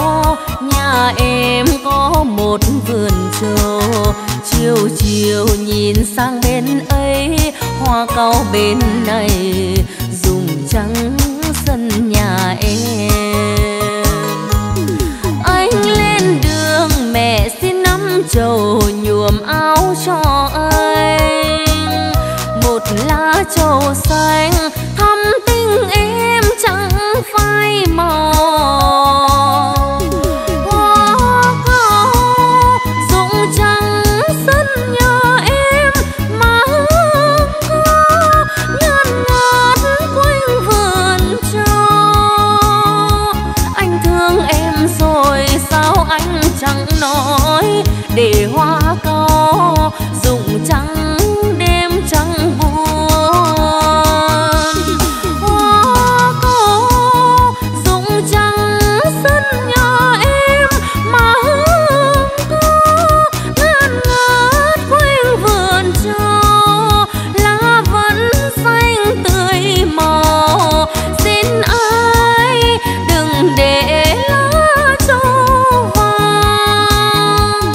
nhà em có một vườn trầu. Chiều chiều nhìn sang bên ấy, hoa cau bên này rụng trắng sân nhà em. Anh lên đường mẹ xin nắm trầu nhuộm áo cho anh. Một lá trầu xanh thắm tình em chẳng phai màu. Hoa cau rụng trắng sân nhà em, mà hương có ngát ngát quanh vườn trầu. Anh thương em rồi sao anh chẳng nói, để hoa cau rụng trắng đêm trắng buồn. Hoa cau rụng trắng sân nhà em, mà hương có ngát ngát quanh vườn trầu. Lá vẫn xanh tươi màu, xin ai đừng để lá trầu vàng.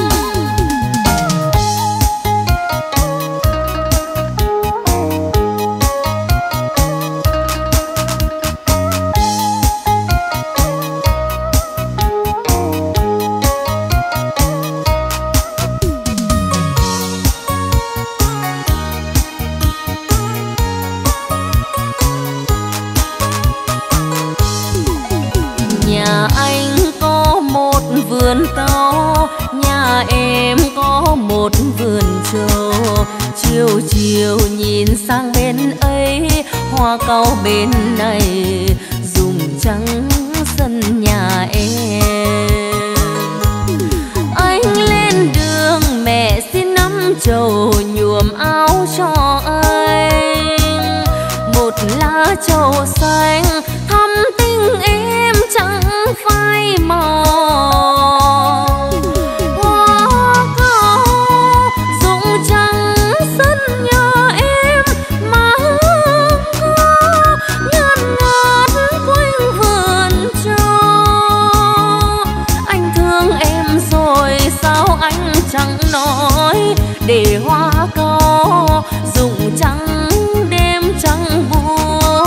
Nhà anh có một vườn cau, nhà em có một vườn trầu. Chiều chiều nhìn sang bên ấy, hoa cau bên này rụng trắng sân nhà em. Anh lên đường mẹ xin nắm trầu nhuộm áo cho anh. Một lá trầu xanh thắm tình em chẳng phai màu. Hoa cau rụng trắng sân nhà em, mà hương có ngát ngát quanh vườn trầu. Anh thương em rồi sao anh chẳng nói, để hoa cau rụng trắng đêm trắng buồn.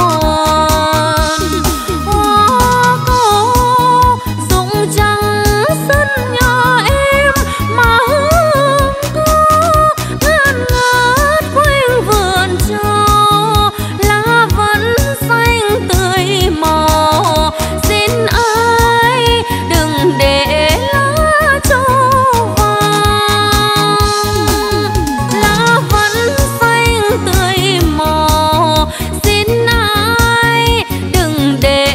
Hoa cau rụng trắng sân nhà em, mà hương có ngát ngát quanh vườn trầu. Lá vẫn xanh tươi màu, xin ai đừng để lá trầu vàng. Lá vẫn xanh tươi màu, xin ai đừng để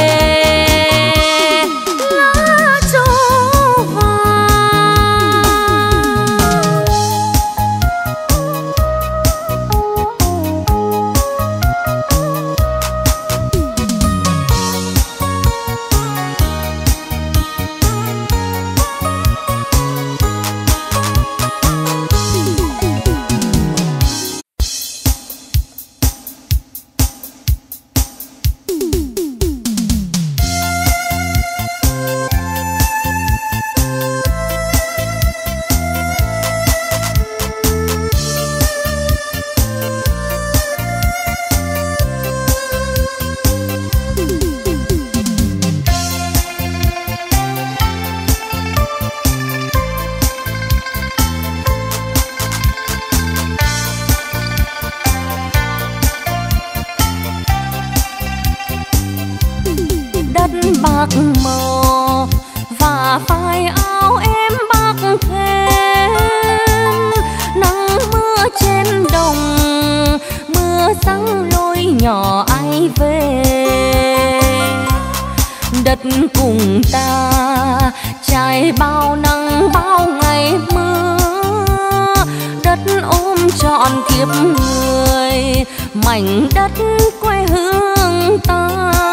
lá trầu vàng. Đất bạc màu và phai áo em bạc thêm. Nắng mưa trên đồng, mưa sáng lối nhỏ ai về. Đất cùng ta trải bao nắng bao ngày mưa. Đất ôm trọn kiếp người, mảnh đất quê hương ta.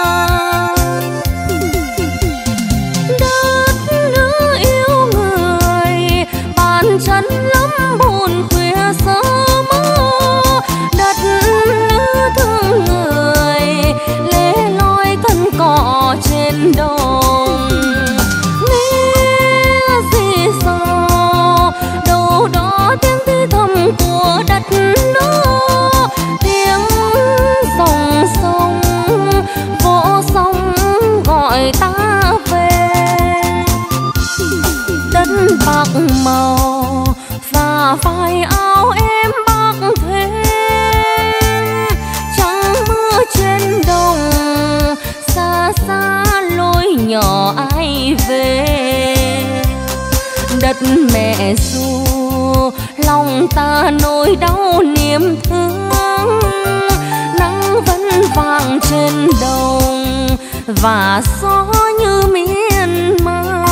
Đất nữ yêu người, bàn chân lắm buồn khuya sớm mơ. Đất nữ thương người, lê loi thân cỏ trên đồng. và vai áo em bắc thêm trắng mưa trên đồng, xa xa lối nhỏ ai về. Đất mẹ ru lòng ta nỗi đau niềm thương, nắng vẫn vàng trên đồng và gió như miên man.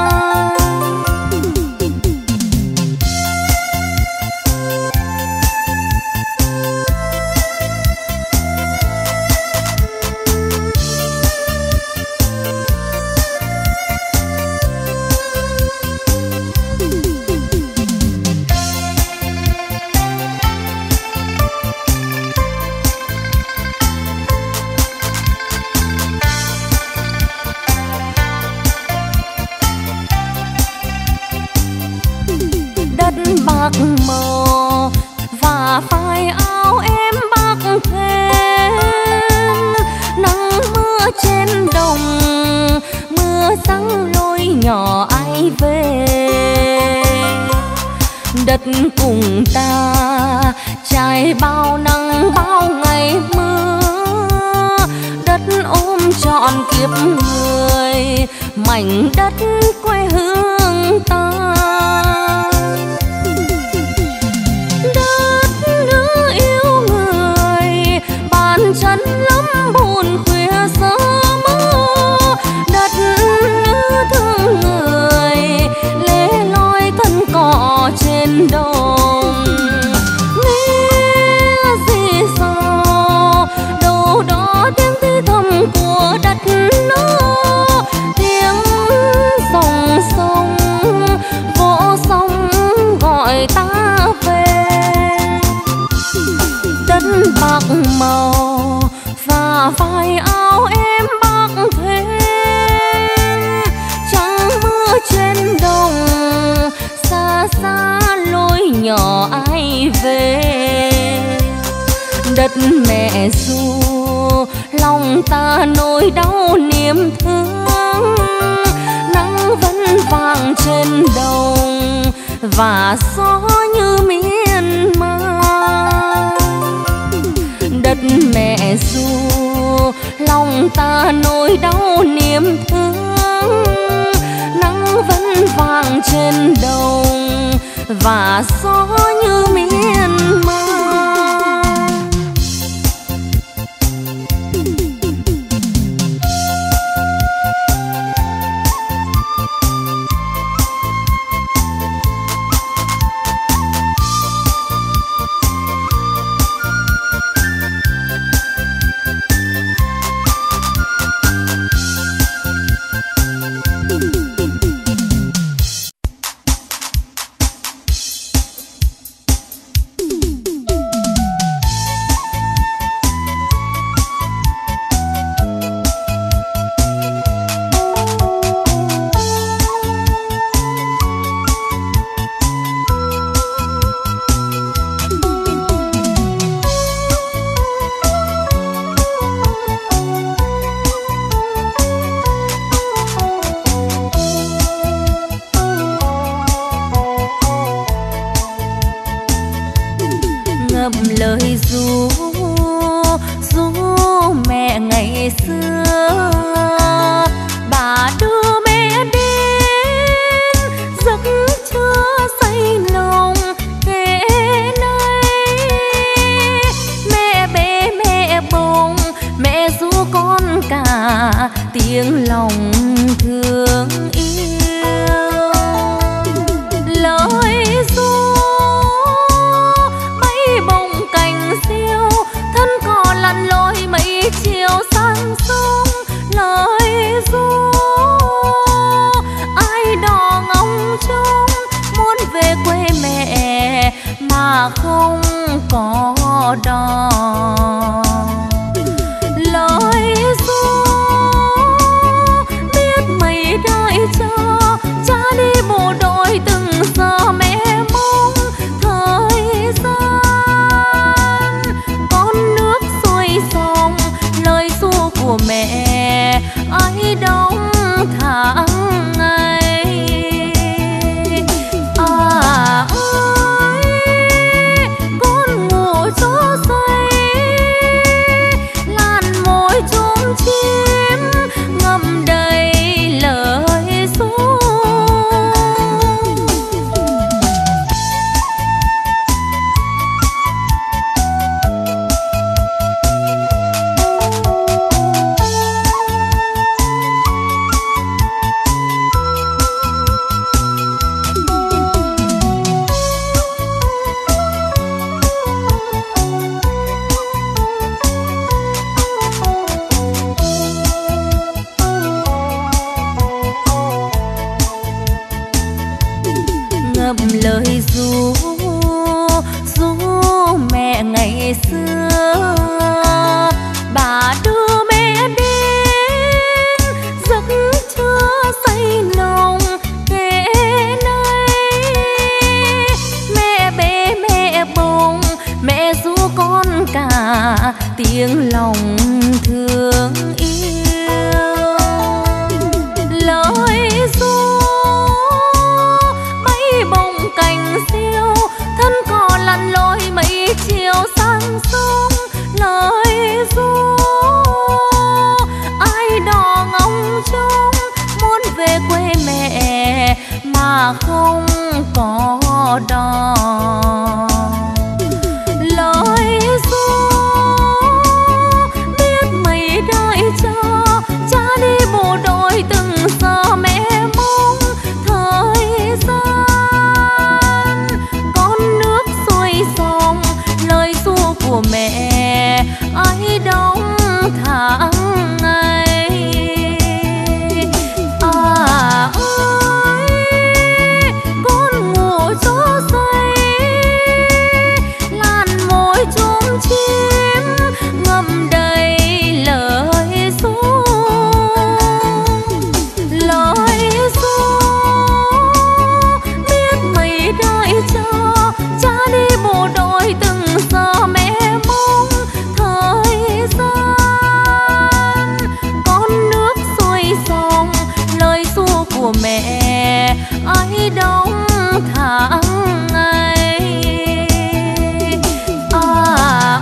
Bạc màu và vai áo em bắc thêm nắng mưa trên đồng, mưa sáng lối nhỏ ai về. Đất cùng ta trải bao nắng bao ngày mưa, đất ôm trọn kiếp người mảnh đất quê hương ta. Chân lắm buồn khuya sớm mơ, đất thương người lê loi thân cỏ trên đồng. Nghe gì sao đâu đó tiếng thì thầm của đất nó, tiếng dòng sông vỗ sông gọi ta về. Đất bạc màu và vai áo em bắc thêm trắng mưa trên đồng, xa xa lối nhỏ ai về. Đất mẹ ru lòng ta nỗi đau niềm thương, nắng vẫn vàng trên đồng và gió như miên man. Đất mẹ ru lòng ta nỗi đau niềm thương, nắng vẫn vàng trên đồng và gió như miên man. Lời ru ru mẹ ngày xưa, bà đưa mẹ đến giấc trưa say lòng kể nay. Mẹ bế mẹ bồng mẹ ru con cả tiếng lòng thương yêu. Lời ru thân cò lặn lội mấy chiều sang sông. Lời ru ai đò ngóng trông muốn về quê mẹ mà không có đò. Lời ru biết mấy đợi chờ cha đi bộ đội từng giờ mẹ mong thời gian. Sông lời ru của mẹ ai đong tháng ngày. À ơi ngậm lời ru ru mẹ ngày xưa. Bà đưa mẹ đến giấc trưa say nồng kề này. Mẹ bế mẹ bồng mẹ ru con cả tiếng lòng thương yêu. Lời ru bay bồng cành siêu thân cò lặn lội mấy chiều sang sông. Lời ru ai đò ngóng trông muốn về quê mẹ mà không có đò. Lời ru biết mày đợi cho cha đi bộ đội từng giờ mẹ mong thời gian. Con nước xuôi dòng lời ru của mẹ ai đóng tháng ngày. À ơi con ngủ cho say làn môi chum chim ngậm đầy lời ru. Lời ru biết mày đợi cho cha đi bộ đội từng giờ mẹ mong thời gian. Con nước xuôi dòng lời ru của mẹ ai đóng tháng ngày. À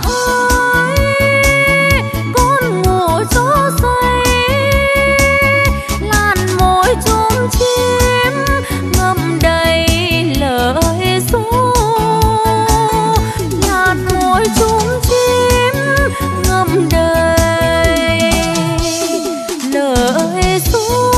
ơi con ngủ cho say làn môi chum chim ngậm đầy lời ru. Làn môi chum chim ngậm đầy lời ru.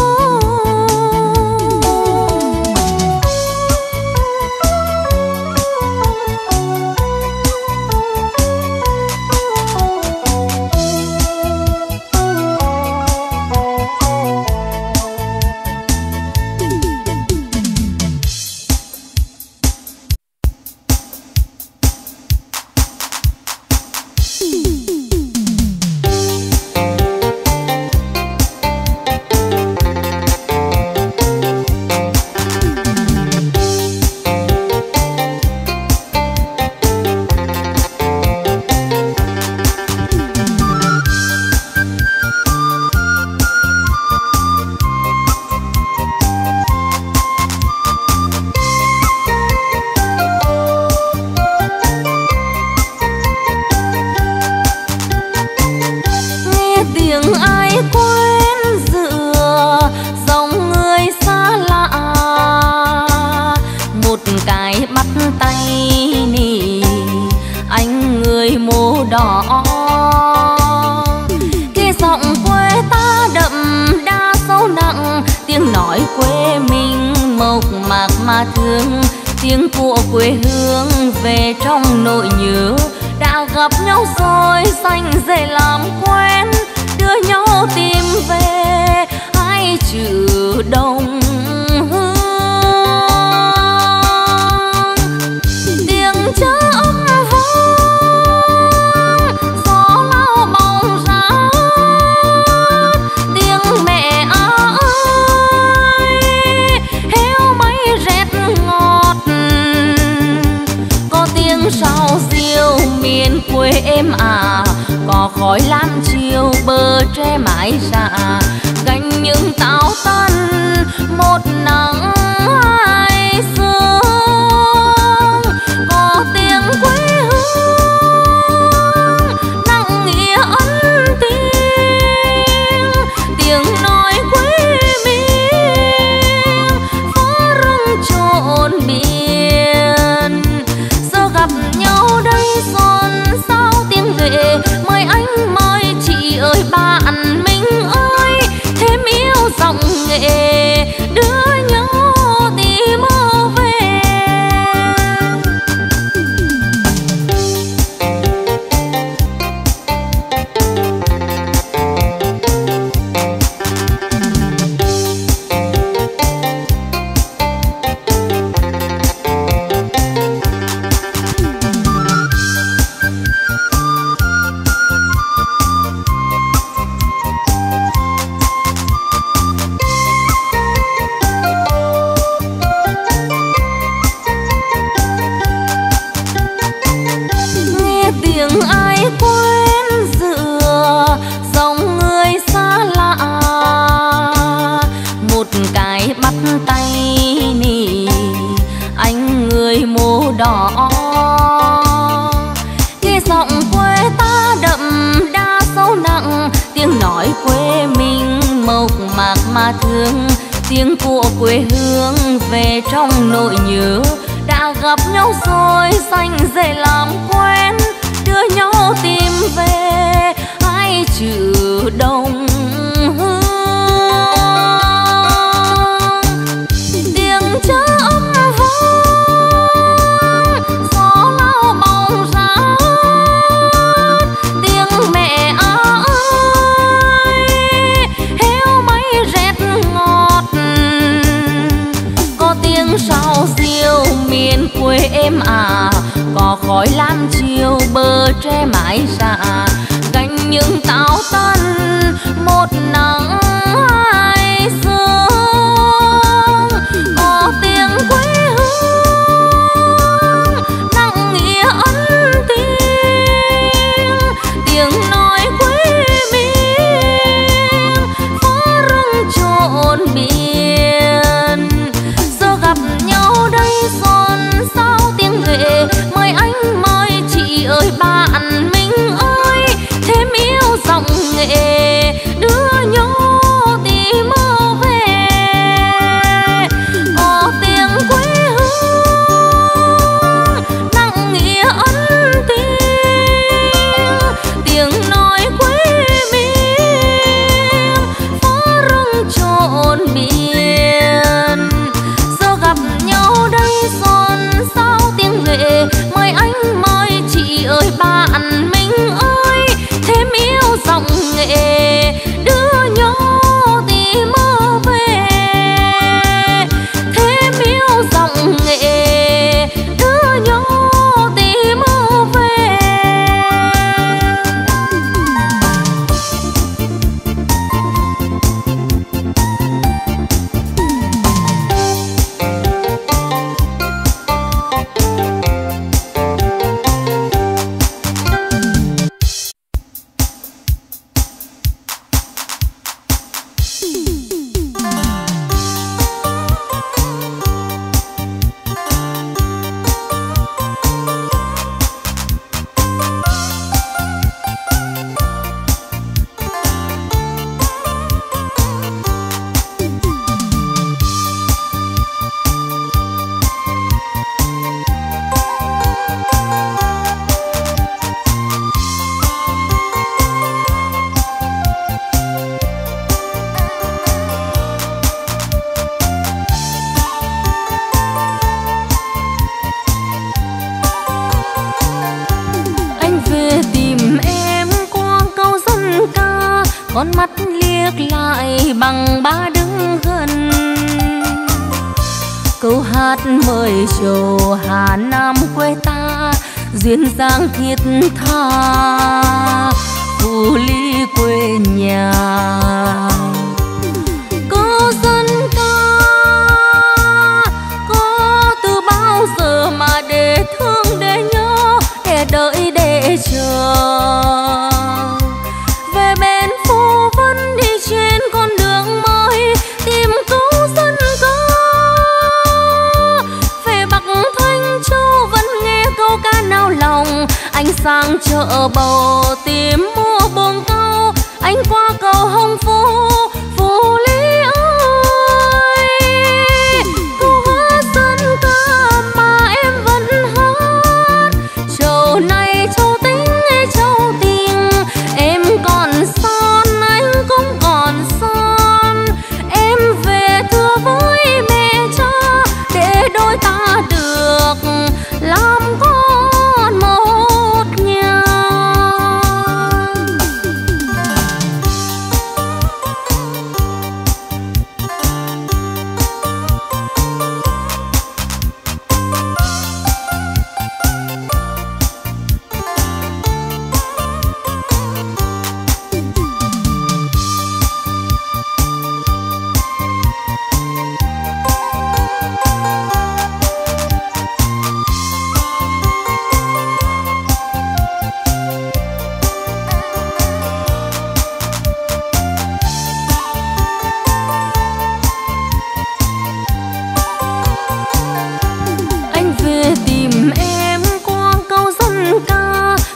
Thương tiếng của quê hương về trong nỗi nhớ. Đã gặp nhau rồi xanh dễ làm quen, đưa nhau tìm về hai chữ đồng hương. Tiếng chớ ấm vang gió lao bóng rát, tiếng mẹ ơi heo mấy rét ngọt. Có tiếng sao diêu miền quê êm ả, có khói lam chiều bờ tre mãi rạ. Gánh những táo tân một nắng hai sương, có tiếng quê hương nặng nghĩa ân tiếng. Tiếng nói quê mình phố rừng trộn biển. Giờ gặp nhau đây xôn xao tiếng ghệ, mời anh mời chị ơi bạn mình ơi thêm yêu giọng nghệ. bắt tay nỉ anh người mô đỏ. Nghe giọng quê ta đậm đa sâu nặng, tiếng nói quê mình mộc mạc mà thương, tiếng của quê hương về trong nỗi nhớ. Đã gặp nhau rồi xanh dễ làm quen, đưa nhau tìm về hai chữ đồng hương. Tiếng chớ âm vang gió lao bóng rát, tiếng mẹ ơi heo máy rét ngọt, có tiếng sao diêu miền quê êm ả, có khói lam chiều bờ tre mãi rạ, gánh những táo tân một nắng hai sương. Có tiếng quê hương nặng nghĩa ân tiếng, tiếng nói quê mình phố rừng trộn biển. Giờ gặp nhau đây xôn xao tiếng ghệ, mời anh mời chị ơi bạn mình ơi, thêm yêu giọng nghệ đưa nhau tìm mơ về. Có tiếng quê hương nặng nghĩa ân tiếng, tiếng nói quê mình phố rừng trộn biển. Giờ gặp nhau đây xôn xao tiếng ghệ, mời anh mời chị ơi bạn mình ơi, thêm yêu giọng nghệ đưa nhau tìm mơ về. Thêm yêu giọng nghệ đưa nhau tìm mơ về. Con mắt liếc lại bằng ba đứng gần, câu hát mời trầu Hà Nam quê ta, duyên dáng thiết tha phù ly quê nhà. Câu dân ca có từ bao giờ mà để thương để nhớ, để đợi để chờ. Về bên phố Vân đi trên con đường mới tìm câu dân ca, về Bắc Thanh Châu vẫn nghe câu ca nao lòng. Anh sang chợ bầu tìm mua buồng cao, anh qua cầu Hồng Phố Phú Lý ơi. Câu hát dân ca mà em vẫn hát, châu này châu tính châu tình, em còn son anh cũng còn son. Em về thưa với mẹ cha để đôi ta được làm con một nhà.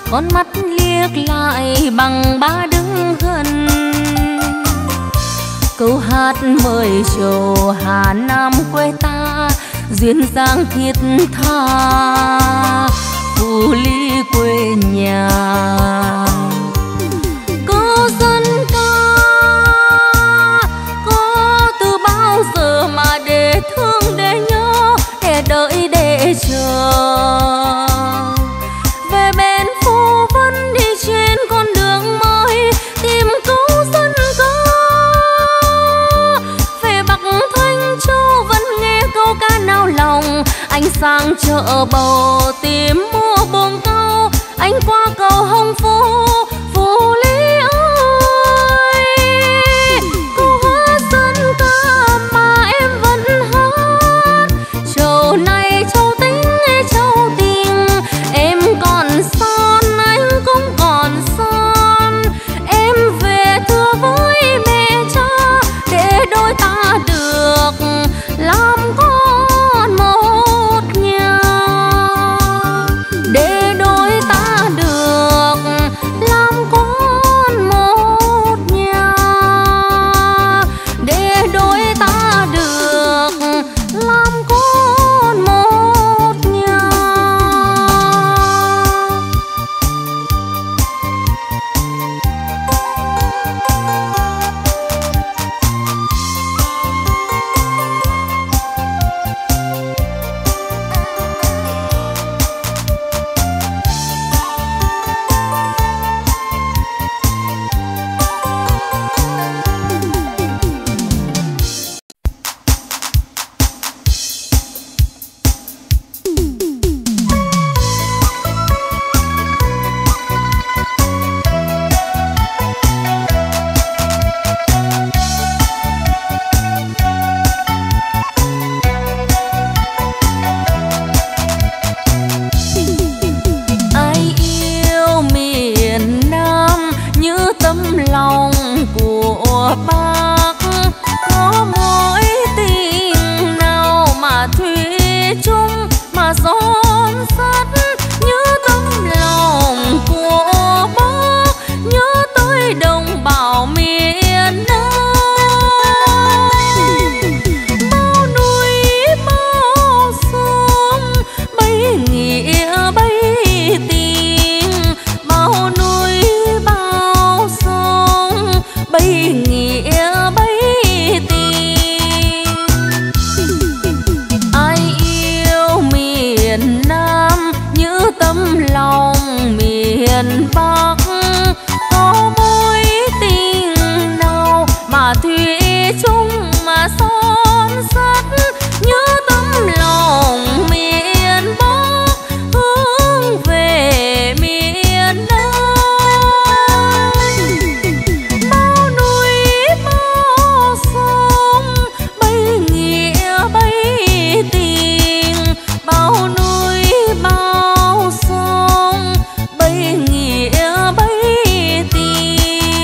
con mắt liếc lại bằng ba đứng gần. Câu hát mời trầu Hà Nam quê ta, duyên dáng thiết tha phù ly quê nhà. Câu dân ca có từ bao giờ mà để thương để nhớ, để đợi để chờ. Về bên phố vẫn đi trên con đường mới, tìm câu dân ca. Về Bắc Thanh Châu vẫn nghe câu ca nao lòng. Anh sang chợ Bầu tìm mua bông cau, anh qua cầu Hồng Phố Phù Lý ơi. Câu hát dân ca mà em vẫn hát, châu này châu tính châu tình. Em còn son anh cũng còn son, em về thưa với mẹ cha để đôi ta được làm con một nhà. Để đôi ta được làm con một nhà, để đôi ta được làm con một nhà. Ai yêu miền Nam như tấm lòng của Bác, có mối tình nào mà thủy chung mà son sắt. Nhớ tấm lòng của Bác, nhớ tới đồng bào miền Nam. Bao núi bao sông bấy nghĩa bấy tình, bao núi bao sông bấy nghĩa bấy tình. Ai yêu miền Nam như tấm lòng miền Bắc, có mối tình nào mà thủy chung mà son sắt. Nhớ tấm lòng miền Bắc hướng về miền Nam. Bao núi bao sông bấy nghĩa bấy tình, bao núi bao sông bấy nghĩa bấy tình.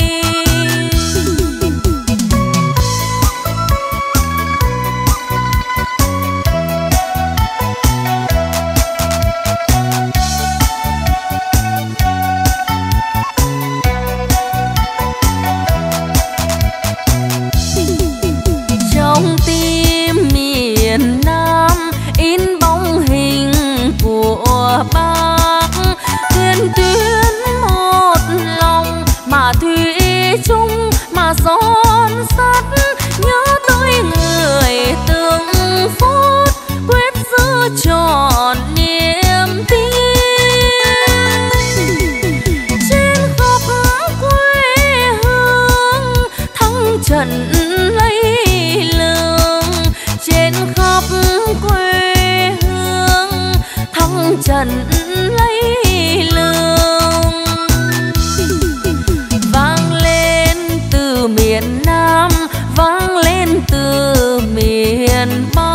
Trong tim miền Nam in bóng hình của Bác, tuyên tuyên một lòng mà thủy chung mà son sắt. Nhớ tới người từng phút quyết giữ trọn niềm tin. Trên khắp quê hương thắng trận lấy lương, trên khắp quê hương thắng trận lấy lương. Vang lên từ miền Nam, vang lên từ miền Bắc,